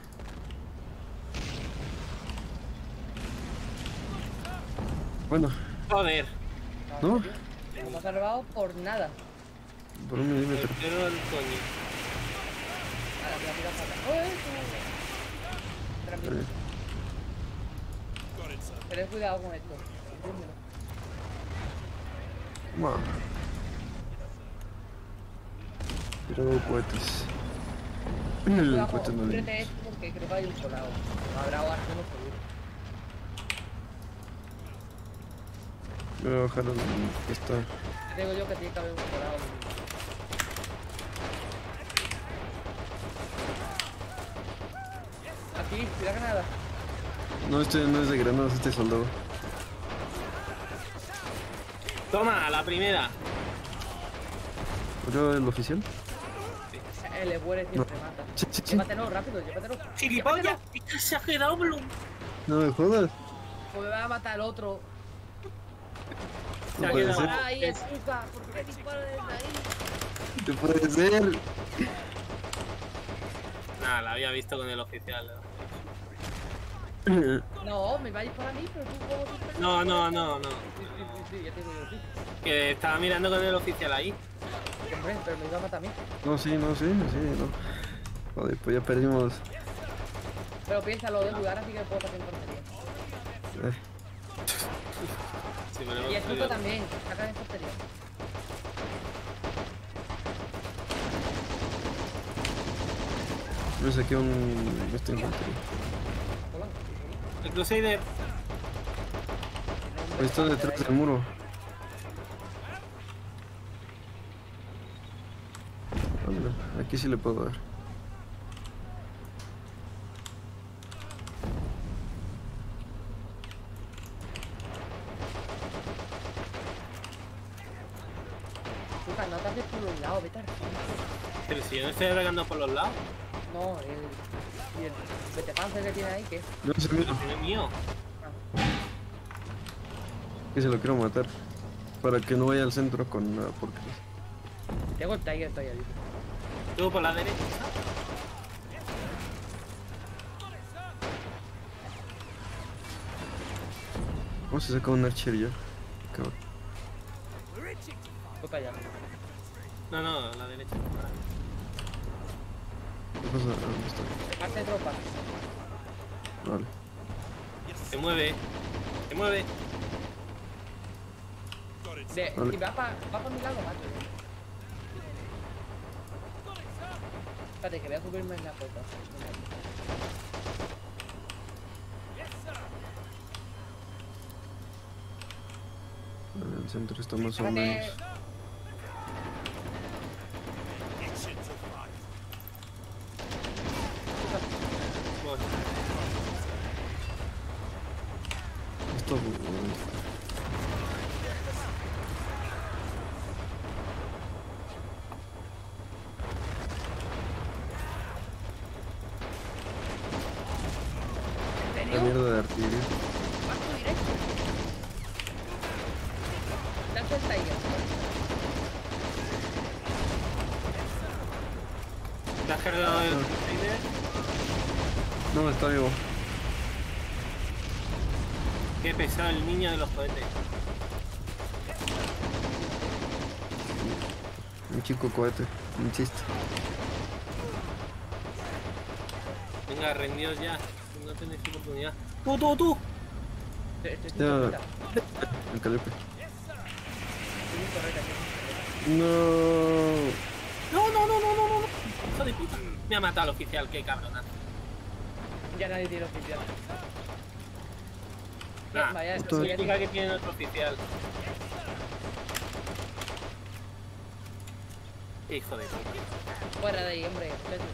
Bueno, Joder. ¿no? Nos hemos salvado por nada. Por un milímetro. Pero el coño. A la mira fatal. Tranquilo. Tened cuidado con esto. Entiéndelo. Bueno. Tirado cohetes. El Cuidado cohete con no le... cúbrete esto porque creo que hay un colado. Habrá alguno seguro. Voy a bajar el... Esta... Te digo yo que tiene que haber un colado. Aquí, tira granada. No, este no es de granadas, este es soldado. Toma, la primera. ¿Yo el oficial? El Ebuere siempre mata. Sí. Llévatelo, rápido, llévatelo. ¡Gilipollas! ¡Se ha quedado Bloom! No me jodas. Pues me va a matar el otro. Se ha No puede quedado. ser. Ahí, excusa. ¿Por qué disparo desde ahí? ¿Qué puede ser? Nada, la había visto con el oficial. No, me va a disparar a mí, pero tú como tú... No. Sí, ya te digo yo, sí. Que estaba mirando con el oficial ahí. Hombre, pero me iba a matar a mí. No, sí, no. Joder, pues ya perdimos. Pero piénsalo, de jugar así que puedo hacer infantería. Sí, pero Y hemos el truco perdido. también, saca de infantería. Me saqué un... Este infantería. Hola. El Crusader. Ahí está detrás del muro. Ah, mira, aquí sí le puedo dar. Puta, no te haces por los lados, vete al fondo. Pero si yo no estoy atacando por los lados. No, y el vetepanzer que tiene ahí, ¿qué? No sé, mira, Es mío. que se lo quiero matar. Para que no vaya al centro con la porquería. Tengo el Tiger todavía, dice. Tú por la derecha. Vamos a sacar un archer ya. Cabrón. Voy para allá. No, la derecha. ¿Qué pasa? Ah, ¿dónde está? Parte tropa. Vale. Se mueve. Se mueve. Vale. Si va para mi lado, mato. Espérate, que voy a subirme en la puerta. Vale, el centro está más o Espérate. menos. Bueno, Esto... La mierda de artillería. hace el Tiger? ¿Te has cargado el Tiger? No, está vivo. Qué pesado el niño de los cohetes. Un chico cohete, insisto. Venga, rendidos ya. No tenéis oportunidad. ¡Tú! Estoy sin Ya. torreta. El calibre. Estoy sin torreta, No. ¡No! ¡Hijo de puta! Me ha matado el oficial, qué cabronazo. Ya nadie tiene oficial. Nah, Vaya, esto esto significa que tiene otro oficial. Hijo de puta. fuera de ahí, hombre.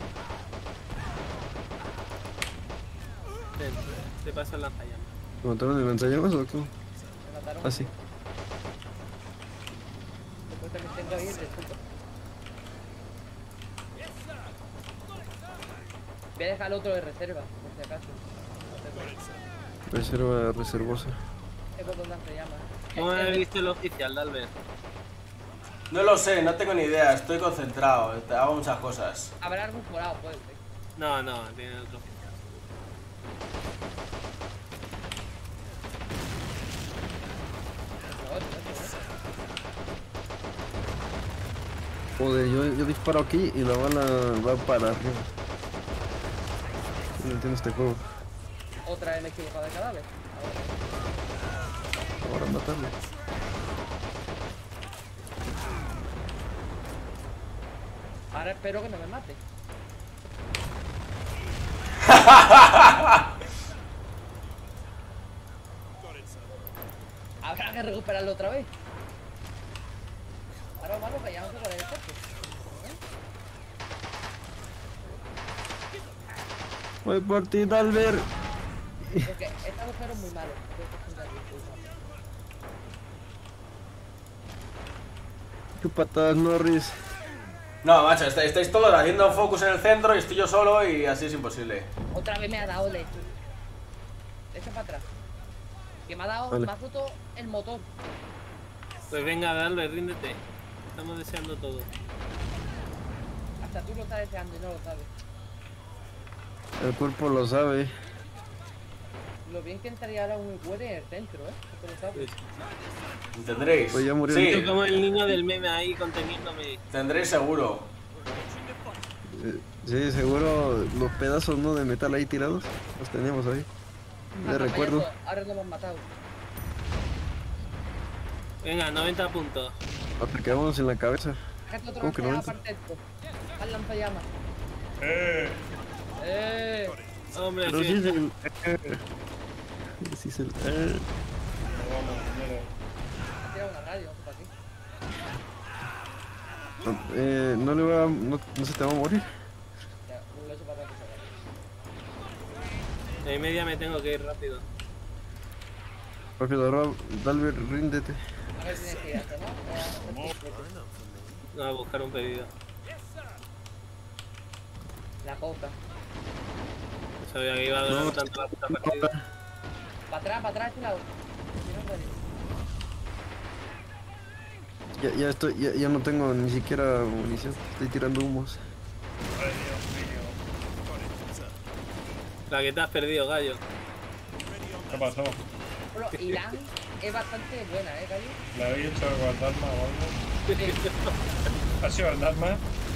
Ven, te paso el lanzallamas. ¿Me mataron el lanzallamas o cómo? Me mataron. Ah, sí. Supuestamente tengo ahí el desculpa. Voy a dejar el otro de reserva, por si acaso. Reserva reservosa. Es botón lanzallamas. ¿Cómo has visto el oficial, Dalbert? No lo sé, no tengo ni idea, estoy concentrado, hago muchas cosas. Habrá algún forado, puede ser. No, tiene otro oficial. Joder, yo disparo aquí y la bala va para arriba. No entiendo este juego. Otra vez me he equivocado de cadáver. Ahora matarlo. Ahora espero que no me mate. Habrá que recuperarlo otra vez. Ahora vamos, que ya no sé cuál es el coche. Voy por ti, Dalbert. Porque este agujero es muy malo. Qué patadas, Norris. No, macho, estáis todos haciendo focus en el centro y estoy yo solo y así es imposible. Otra vez me ha dado leche. Echa para atrás. Que me ha dado, Vale. me ha roto el motor. Pues venga, Dalbert, ríndete. Estamos deseando todo. Hasta tú lo estás deseando y no lo sabes. El cuerpo lo sabe. Lo bien que entraría ahora un güere en el centro, ¿Tú lo sabes? ¿Tendréis? Pues ya murió. Sí, Estoy como el niño del meme ahí conteniéndome. tendréis seguro. Sí, seguro los pedazos no de metal ahí tirados los teníamos ahí. De Ah, recuerdo. payaso, ahora nos hemos matado. Venga, 90 puntos. Hasta quedamos en la cabeza. Sácate otro ¿Cómo que no lanzallamas aparte de esto. Haz lanzallamas. Hombre, Pero sí sí. es el. Sí es el. Ha tirado una radio, para aquí. No le va a. No se te va a morir. Ya, lo he hecho para atrás. En media me tengo que ir rápido. Rápido, Dalbert, ríndete. A ver si tienes que irte, ¿no? No, a buscar un pedido. La jota. No sabía que iba a durar tanto la puta partida. Para atrás, a este lado. Tira un radio. Ya estoy. Ya no tengo ni siquiera munición. Estoy tirando humos. La que te has perdido, gallo. ¿Qué pasó? Bueno, Irán es bastante buena, Gallo? ¿Le habéis hecho algo al Dharma o algo? ¿Ha sido el Dharma?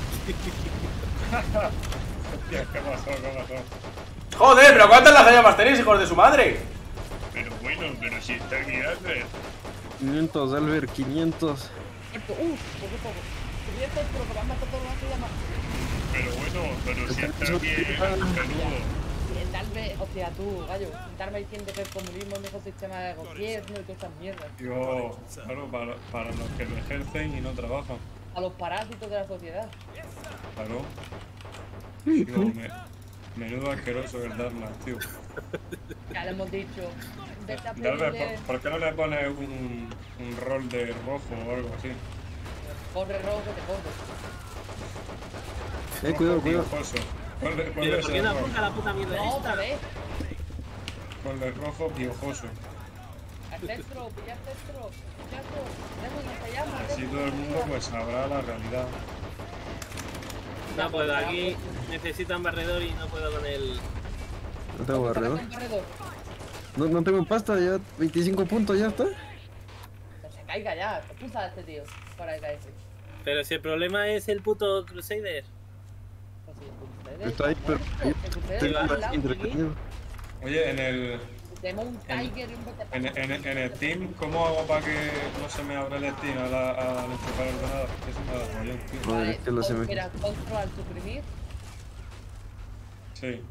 Hostia, ¿qué pasó? ¡Joder! ¿Pero cuántas lanzallamas tenéis, hijos de su madre? Pero bueno, pero si está guiando. 500, Dalbert, 500. Poco, poco. Subí esto, pero que me han matado todos los lanzallamas. Pero bueno, pero si está bien, peludo. Tal vez, o sea, tú, Gallo, estarme diciendo que el comunismo es el mejor sistema de gobierno y todas estas mierdas. Yo, claro, para los que lo ejercen y no trabajan. A los parásitos de la sociedad. Claro. Digo, menudo asqueroso el Dharma, tío. Ya le hemos dicho. Vete a Tal pedirle. vez, ¿por qué no le pones un rol de rojo o algo así? Corre rojo que te corre. Cuidado. Piojoso. Ponle Pero ¿por qué ese no rojo. apunta la puta mierda No, esta? otra vez. Ponle rojo piojoso. centro, pilla el centro. No se llama. Así todo el mundo pues sabrá la realidad. No puedo, aquí necesitan barredor y no puedo con el... No tengo barredor. Barredor. No tengo pasta, ya 25 puntos, ya está. Que se caiga ya. Expulsa a este tío para que caerse. Pero si el problema es el puto Crusader. Pues sí, ustedes. Está ahí, pero Ustedes van al lado, entretenido. Oye, en el tenemos un Tiger y un bote. en el Steam, ¿cómo hago para que no se me abra el Steam al enchufar el ordenador? Que se me da follón, tío. A ver, es que lo se me... Mira, control al suprimir. Sí.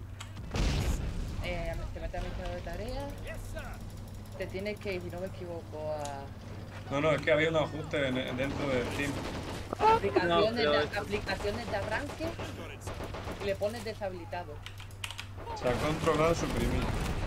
Te metes a mi de tarea. Te tienes que ir, si no me equivoco, a No, es que había un ajuste dentro del Steam. aplicaciones de arranque y le pones deshabilitado. O sea, controlar, suprimir.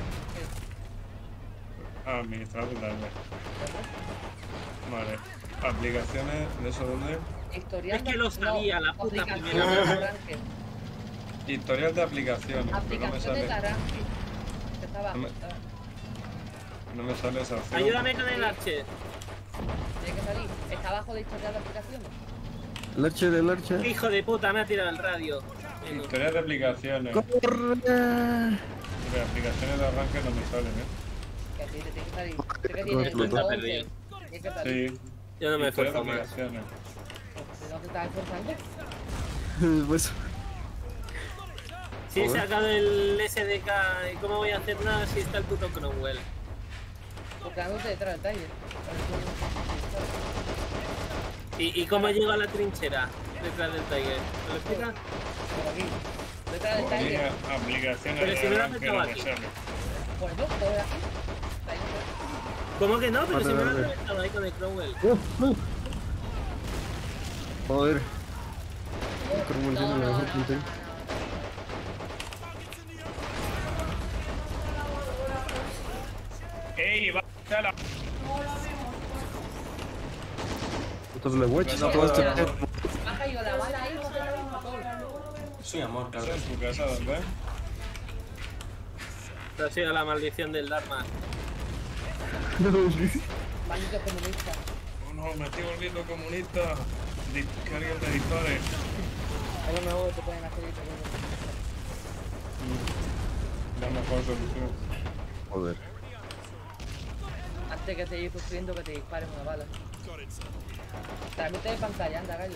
Administrar totalmente. Vale. Aplicaciones, ¿de eso dónde? Historial Es que lo sabía, la puta aplicaciones primera de vez. arranque. Historial de aplicaciones. Pero no me Aplicaciones de sale. arranque. Que está abajo. No me sale esa opción. Ayúdame con el Archer. Tiene que salir. Está abajo de historial de aplicaciones. El archer. Hijo de puta, me ha tirado el radio. Historial de aplicaciones. ¡Corre! De aplicaciones de arranque no me salen, Que sí, te tiene que salir. Sé que No, tiene no, está 11. perdido. Tiene que salir. Sí. Yo no me Historial de esfuerzo más. aplicaciones. Si no te estás esforzando. Pues, Si he Joder. sacado el SDK, ¿cómo voy a hacer nada si está el puto Cromwell? Porque no te detrás del Tiger. ¿Y cómo llego a la trinchera detrás del Tiger? ¿Me lo explica? Por aquí. Detrás del Ponía Tiger. aplicaciones Pero si de me lo has arranque metido no me aquí. sale. Pues no, todo aquí. Tiger. ¿Cómo que no? Pero si me lo he Vale. reventado ahí con el Cromwell. Joder. El Cromwell tiene la mejor puntería. ¡Ey, va a la... Otros le watch, No, todo este... no, no. Me ha caído la bala ahí, no te lo motor. Sí, amor, claro. ¿Eso en tu casa dónde? Pero ha sido la maldición del Dharma. Maldito comunista. Oh no, me estoy volviendo comunista. Que alguien te dispare. Es lo mejor que te pueden hacer esto. La mejor solución. Joder. Antes que seguir sufriendo que te disparen una bala. También te de pantalla, anda, gallo.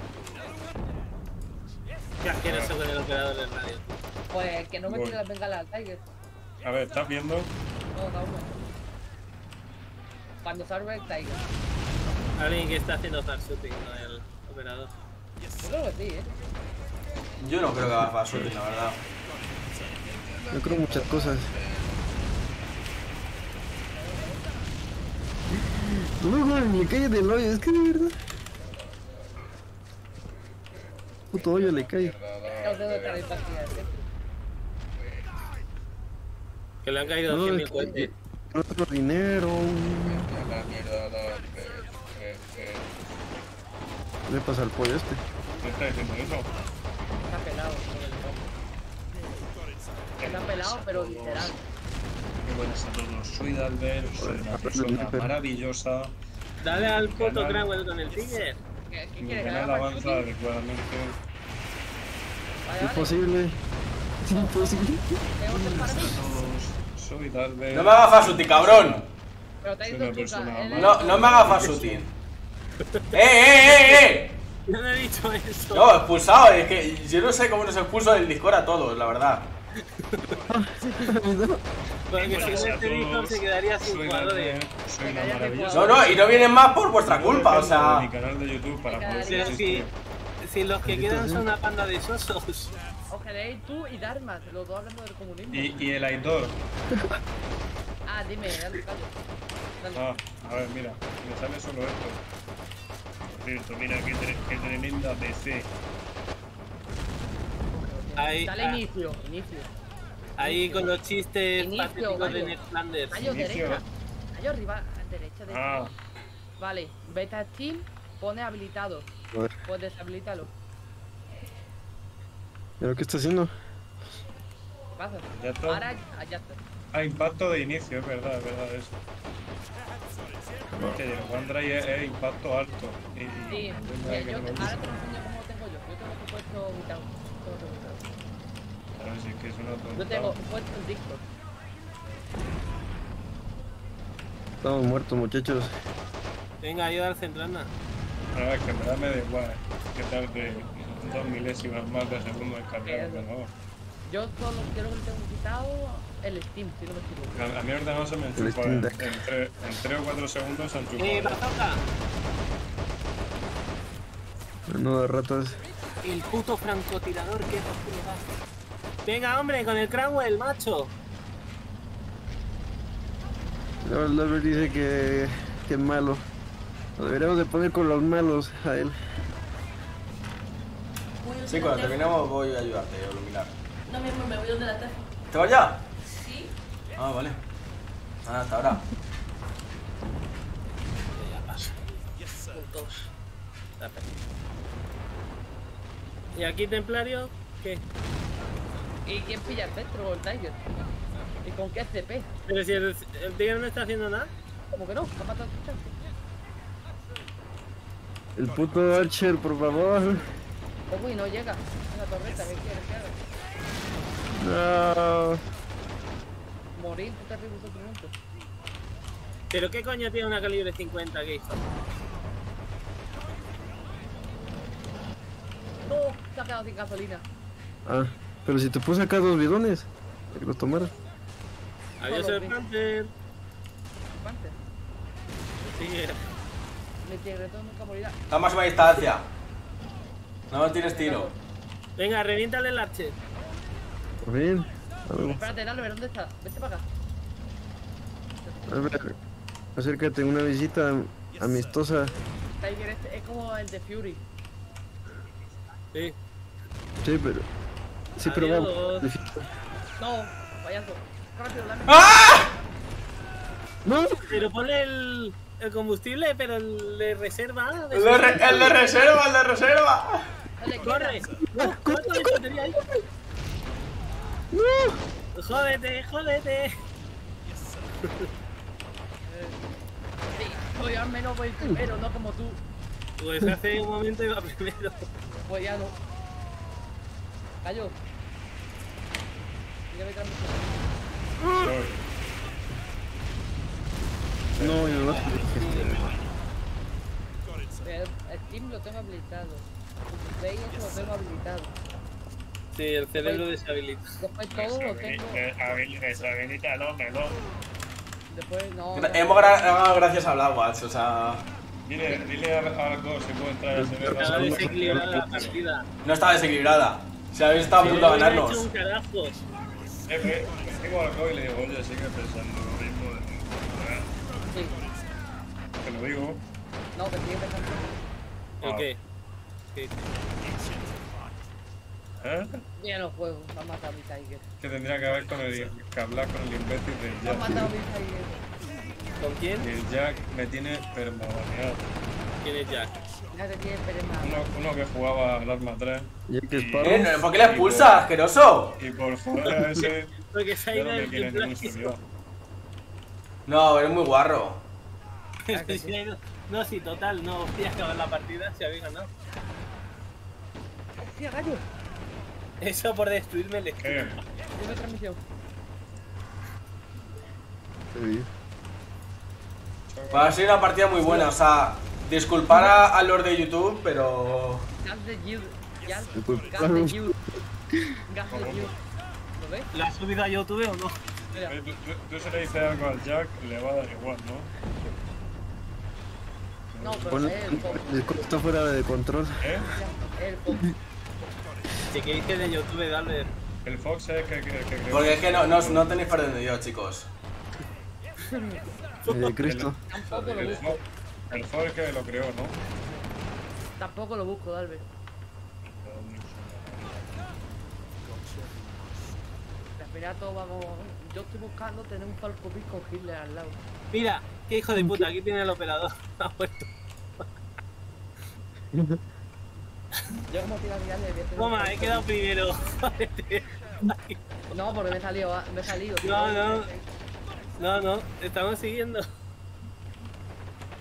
Qué asqueroso con el operador del radio. Pues que no me Voy. tire las bengalas al Tiger. A ver, ¿estás viendo? No, no, no. Cuando salve el Tiger. Alguien que está haciendo Farshooting, no el operador. Yo creo que sí, Yo no creo que haga fast shooting, la verdad. Yo creo muchas cosas. No, me cae del hoyo, es que de verdad. Puto hoyo le cae. No sé dónde está la partida del centro. Que le han caído No, 100.000 es cohetes. que no tengo dinero. Le pasa al pollo este. ¿Qué está diciendo eso? Está pelado. Está pelado, pero literal. Muy buenas a todos, soy Dalbert, soy una persona maravillosa. Dale al puto Canal. Cromwell con el Tiger. ¿Qué Mi quieres que canal haga avanza Farshooting? adecuadamente. Vale, vale. Imposible. Es imposible. Tengo que para mí. Todos, soy Dalbert. No me hagas fast shooting, cabrón. Pero te ha Soy ido una tu persona cara. No me hagas fast shooting. ¡Eh! Yo no he dicho eso. No, expulsado, es que yo no sé cómo nos expulso del Discord a todos, la verdad. Porque si no este Discord se quedaría sin Soy jugadores. Dalbert, soy una Cállate, maravillosa. No, y no vienen más por vuestra culpa, o De sea. mi canal de YouTube para poder Pero subsistir. si los que quedan son una panda de sosos. Os queréis tú y Dharma, los dos hablando del comunismo. Y el Aitor. Ah, dime, dale, dale. Ah, a ver, mira, me sale solo esto. Por cierto, mira qué tremenda PC. Ahí, Dale inicio, inicio. ahí con los chistes Inicio, patéticos de gallo. Ned Flanders. Gallo, Inicio. derecha. Gallo, arriba, derecha, derecha. Ah, Vale, beta Steam, pone habilitado. Joder. Pues deshabilitalo. ¿Pero qué está haciendo? ¿Qué pasa? ya está. Ahora, ya está. Ah, impacto de inicio, es verdad eso. Que el OneDrive es impacto alto. Y Sí, no yo tendrá que ahora no te lo lo uso. enseño cómo lo tengo yo. Yo tengo que puesto mitad. Todo lo mitad. Claro, si es que es una tontada. Yo tengo puesto el Discord. Estamos muertos, muchachos. Venga, ayuda al Centrana. No, es que en verdad me da igual que tarde 2 milésimas más de segundo en cargar, Eso. ¿no? Yo solo quiero que le tengo quitado el Steam, si no me equivoco. A mí ahorita no se me enchufa, Steam en Deck. 3 o 4 segundos se enchufa. Bazooka. No de ratas. El puto francotirador, qué hostilidad. Venga, hombre, con el Cranwell, macho. El Albert dice que es malo. Lo deberíamos de poner con los malos a él. Sí, cuando terminemos voy a ayudarte a iluminar. No, mi amor, me voy donde la teja. ¿Te vas ya? Sí. Ah, vale. Ah, hasta ahora. Ya paso. Puntos. ¿Y aquí, Templario? ¿Qué? ¿Y quién pilla el Petro o el Tiger? ¿Y con qué CP? Pero si el Tigre no está haciendo nada. ¿Cómo que no? ¿Me ha matado el chance? El puto Archer, por favor. Uy, no llega. Es la torreta, ¿qué quieres que haga? No. Morir, tú te ríes un sufrimiento. ¿Pero qué coño tiene una calibre 50 que hizo? No, se ha quedado sin gasolina. Ah, pero si te puse acá 2 bidones. Para que los tomaras. Adiós, No lo el vi. Panther. ¿Cuánto? Sí, Mi tigretón nunca morirá. A máxima distancia. No tienes tiro. venga, reviéntale el Archer. Por fin. Algo. Espérate, Albert, ¿dónde está? Vete para acá. Albert, acércate, una visita amistosa. Tiger este es como el de Fury. Sí. Sí, pero. Sí, pero Adiós. vamos. No, payaso. Rápido, dame. ¡Ah! ¡No! Pero ponle el combustible, pero el de reserva. El de reserva, el de reserva. Dale, ¡Corre! ¡No! ¡Corta la infantería ahí! ¡Jódete, jódete! Sí, yo al menos voy primero, no como tú. Pues hace un momento iba primero. Pues ya no. Callo. Mira mi transmisión. No, yo no. El Steam lo tengo habilitado. El Play eso lo tengo habilitado. Sí, el cerebro deshabilita. Después todo lo tengo. Deshabilítalo, melón. Después no. Hemos ganado gracias al agua, o sea. Dile a algo si puedo entrar a ese Estaba desequilibrada la partida. No estaba desequilibrada. Si habéis estado a punto de hecho ganarnos. un carajos. Digo algo y le digo, oye, sigue pensando lo mismo. Sí. Te lo digo. No, que sigue pensando. ¿El qué? ¿Qué? ¿Eh? Ya no juego, me ha matado mi Tiger. Que tendría que haber con que hablar con el imbécil del Me ha Jack. matado mi Tiger. ¿Con quién? Y el Jack me tiene permabaneado. ¿Quién es Jack? Ya te tiene pereza. Uno que jugaba al arma 3. Ya que Sparrow. ¿Por qué le expulsas, asqueroso? Y por jugar a ese, Porque se ha ya ido no me el quiere ningún Templario. servidor. No, eres muy guarro. Se ha ido. No, sí, total, no voy a acabar la partida si habéis ganado. Hostia, gallo. Eso por destruirme el ¿Qué? Dime transmisión. Sí. Va a ser una partida muy buena, o sea, disculpar a los de YouTube, pero. Gas de Yield. Gas Disculpa. de Yield. Gas de Yield. ¿Lo ves? ¿La has subido a YouTube o no? Mira. Tú se le dices algo al Jack, le va a dar igual, ¿no? No, pero Ponle- es el Fox. el disco está fuera de control. ¿Eh? El Fox. Sí, que dice de YouTube de Albert. El Fox es que creo. Porque es que no tenéis perdón de Dios, chicos. De Cristo. Tampoco lo El busco. Fox, el Fox es que lo creó, ¿no? Tampoco lo busco, Dalbert. Al final todos vamos. Yo estoy buscando tener un Falco Beat con Hitler al lado. Mira, qué hijo de puta, aquí tiene el operador. Ha puesto. Yo como tira vial le voy a tener. Toma, he quedado primero. Jódete. No, porque me he salido. No, no. No, no, te estamos siguiendo.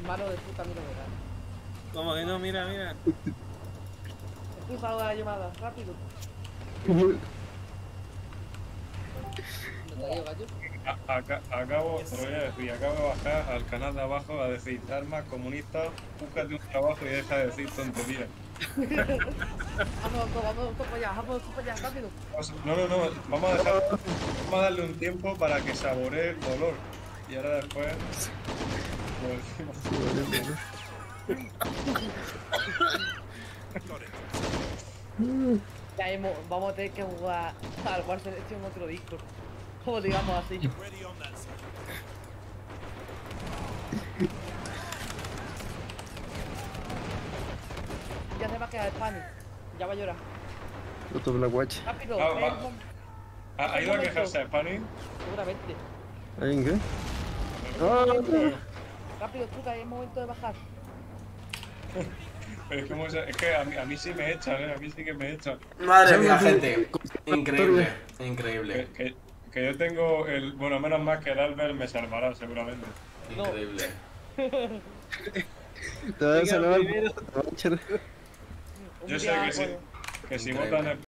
hermano de puta, mira, ¿verdad? Como que no, mira, mira. Expulsa la llamada, rápido. ¿No te ha ido, gallo? Acabo, te lo voy a decir, acabo de bajar al canal de abajo a decir armas comunistas, búscate un trabajo y deja de decir tonterías. Vamos para allá, rápido. No, vamos a darle un tiempo para que saboree el dolor. Y ahora después lo decimos. Vamos a tener que jugar al War Selection otro disco. Como digamos así. Ya se va a quedar Spanish. Ya va a llorar. Otro Black Watch. Rápido, ¿Ha ido a quejarse a Spanish? seguramente. ¿Alguien qué? Rápido, Tuca, es momento de bajar. Pero es que a mí sí me echan, a mí sí que me echan. Madre mía, gente. Increíble, increíble. Que yo tengo el... Bueno, menos mal que el Albert me salvará seguramente. Increíble. Te vas a salvar. primero. Yo sé que si votan el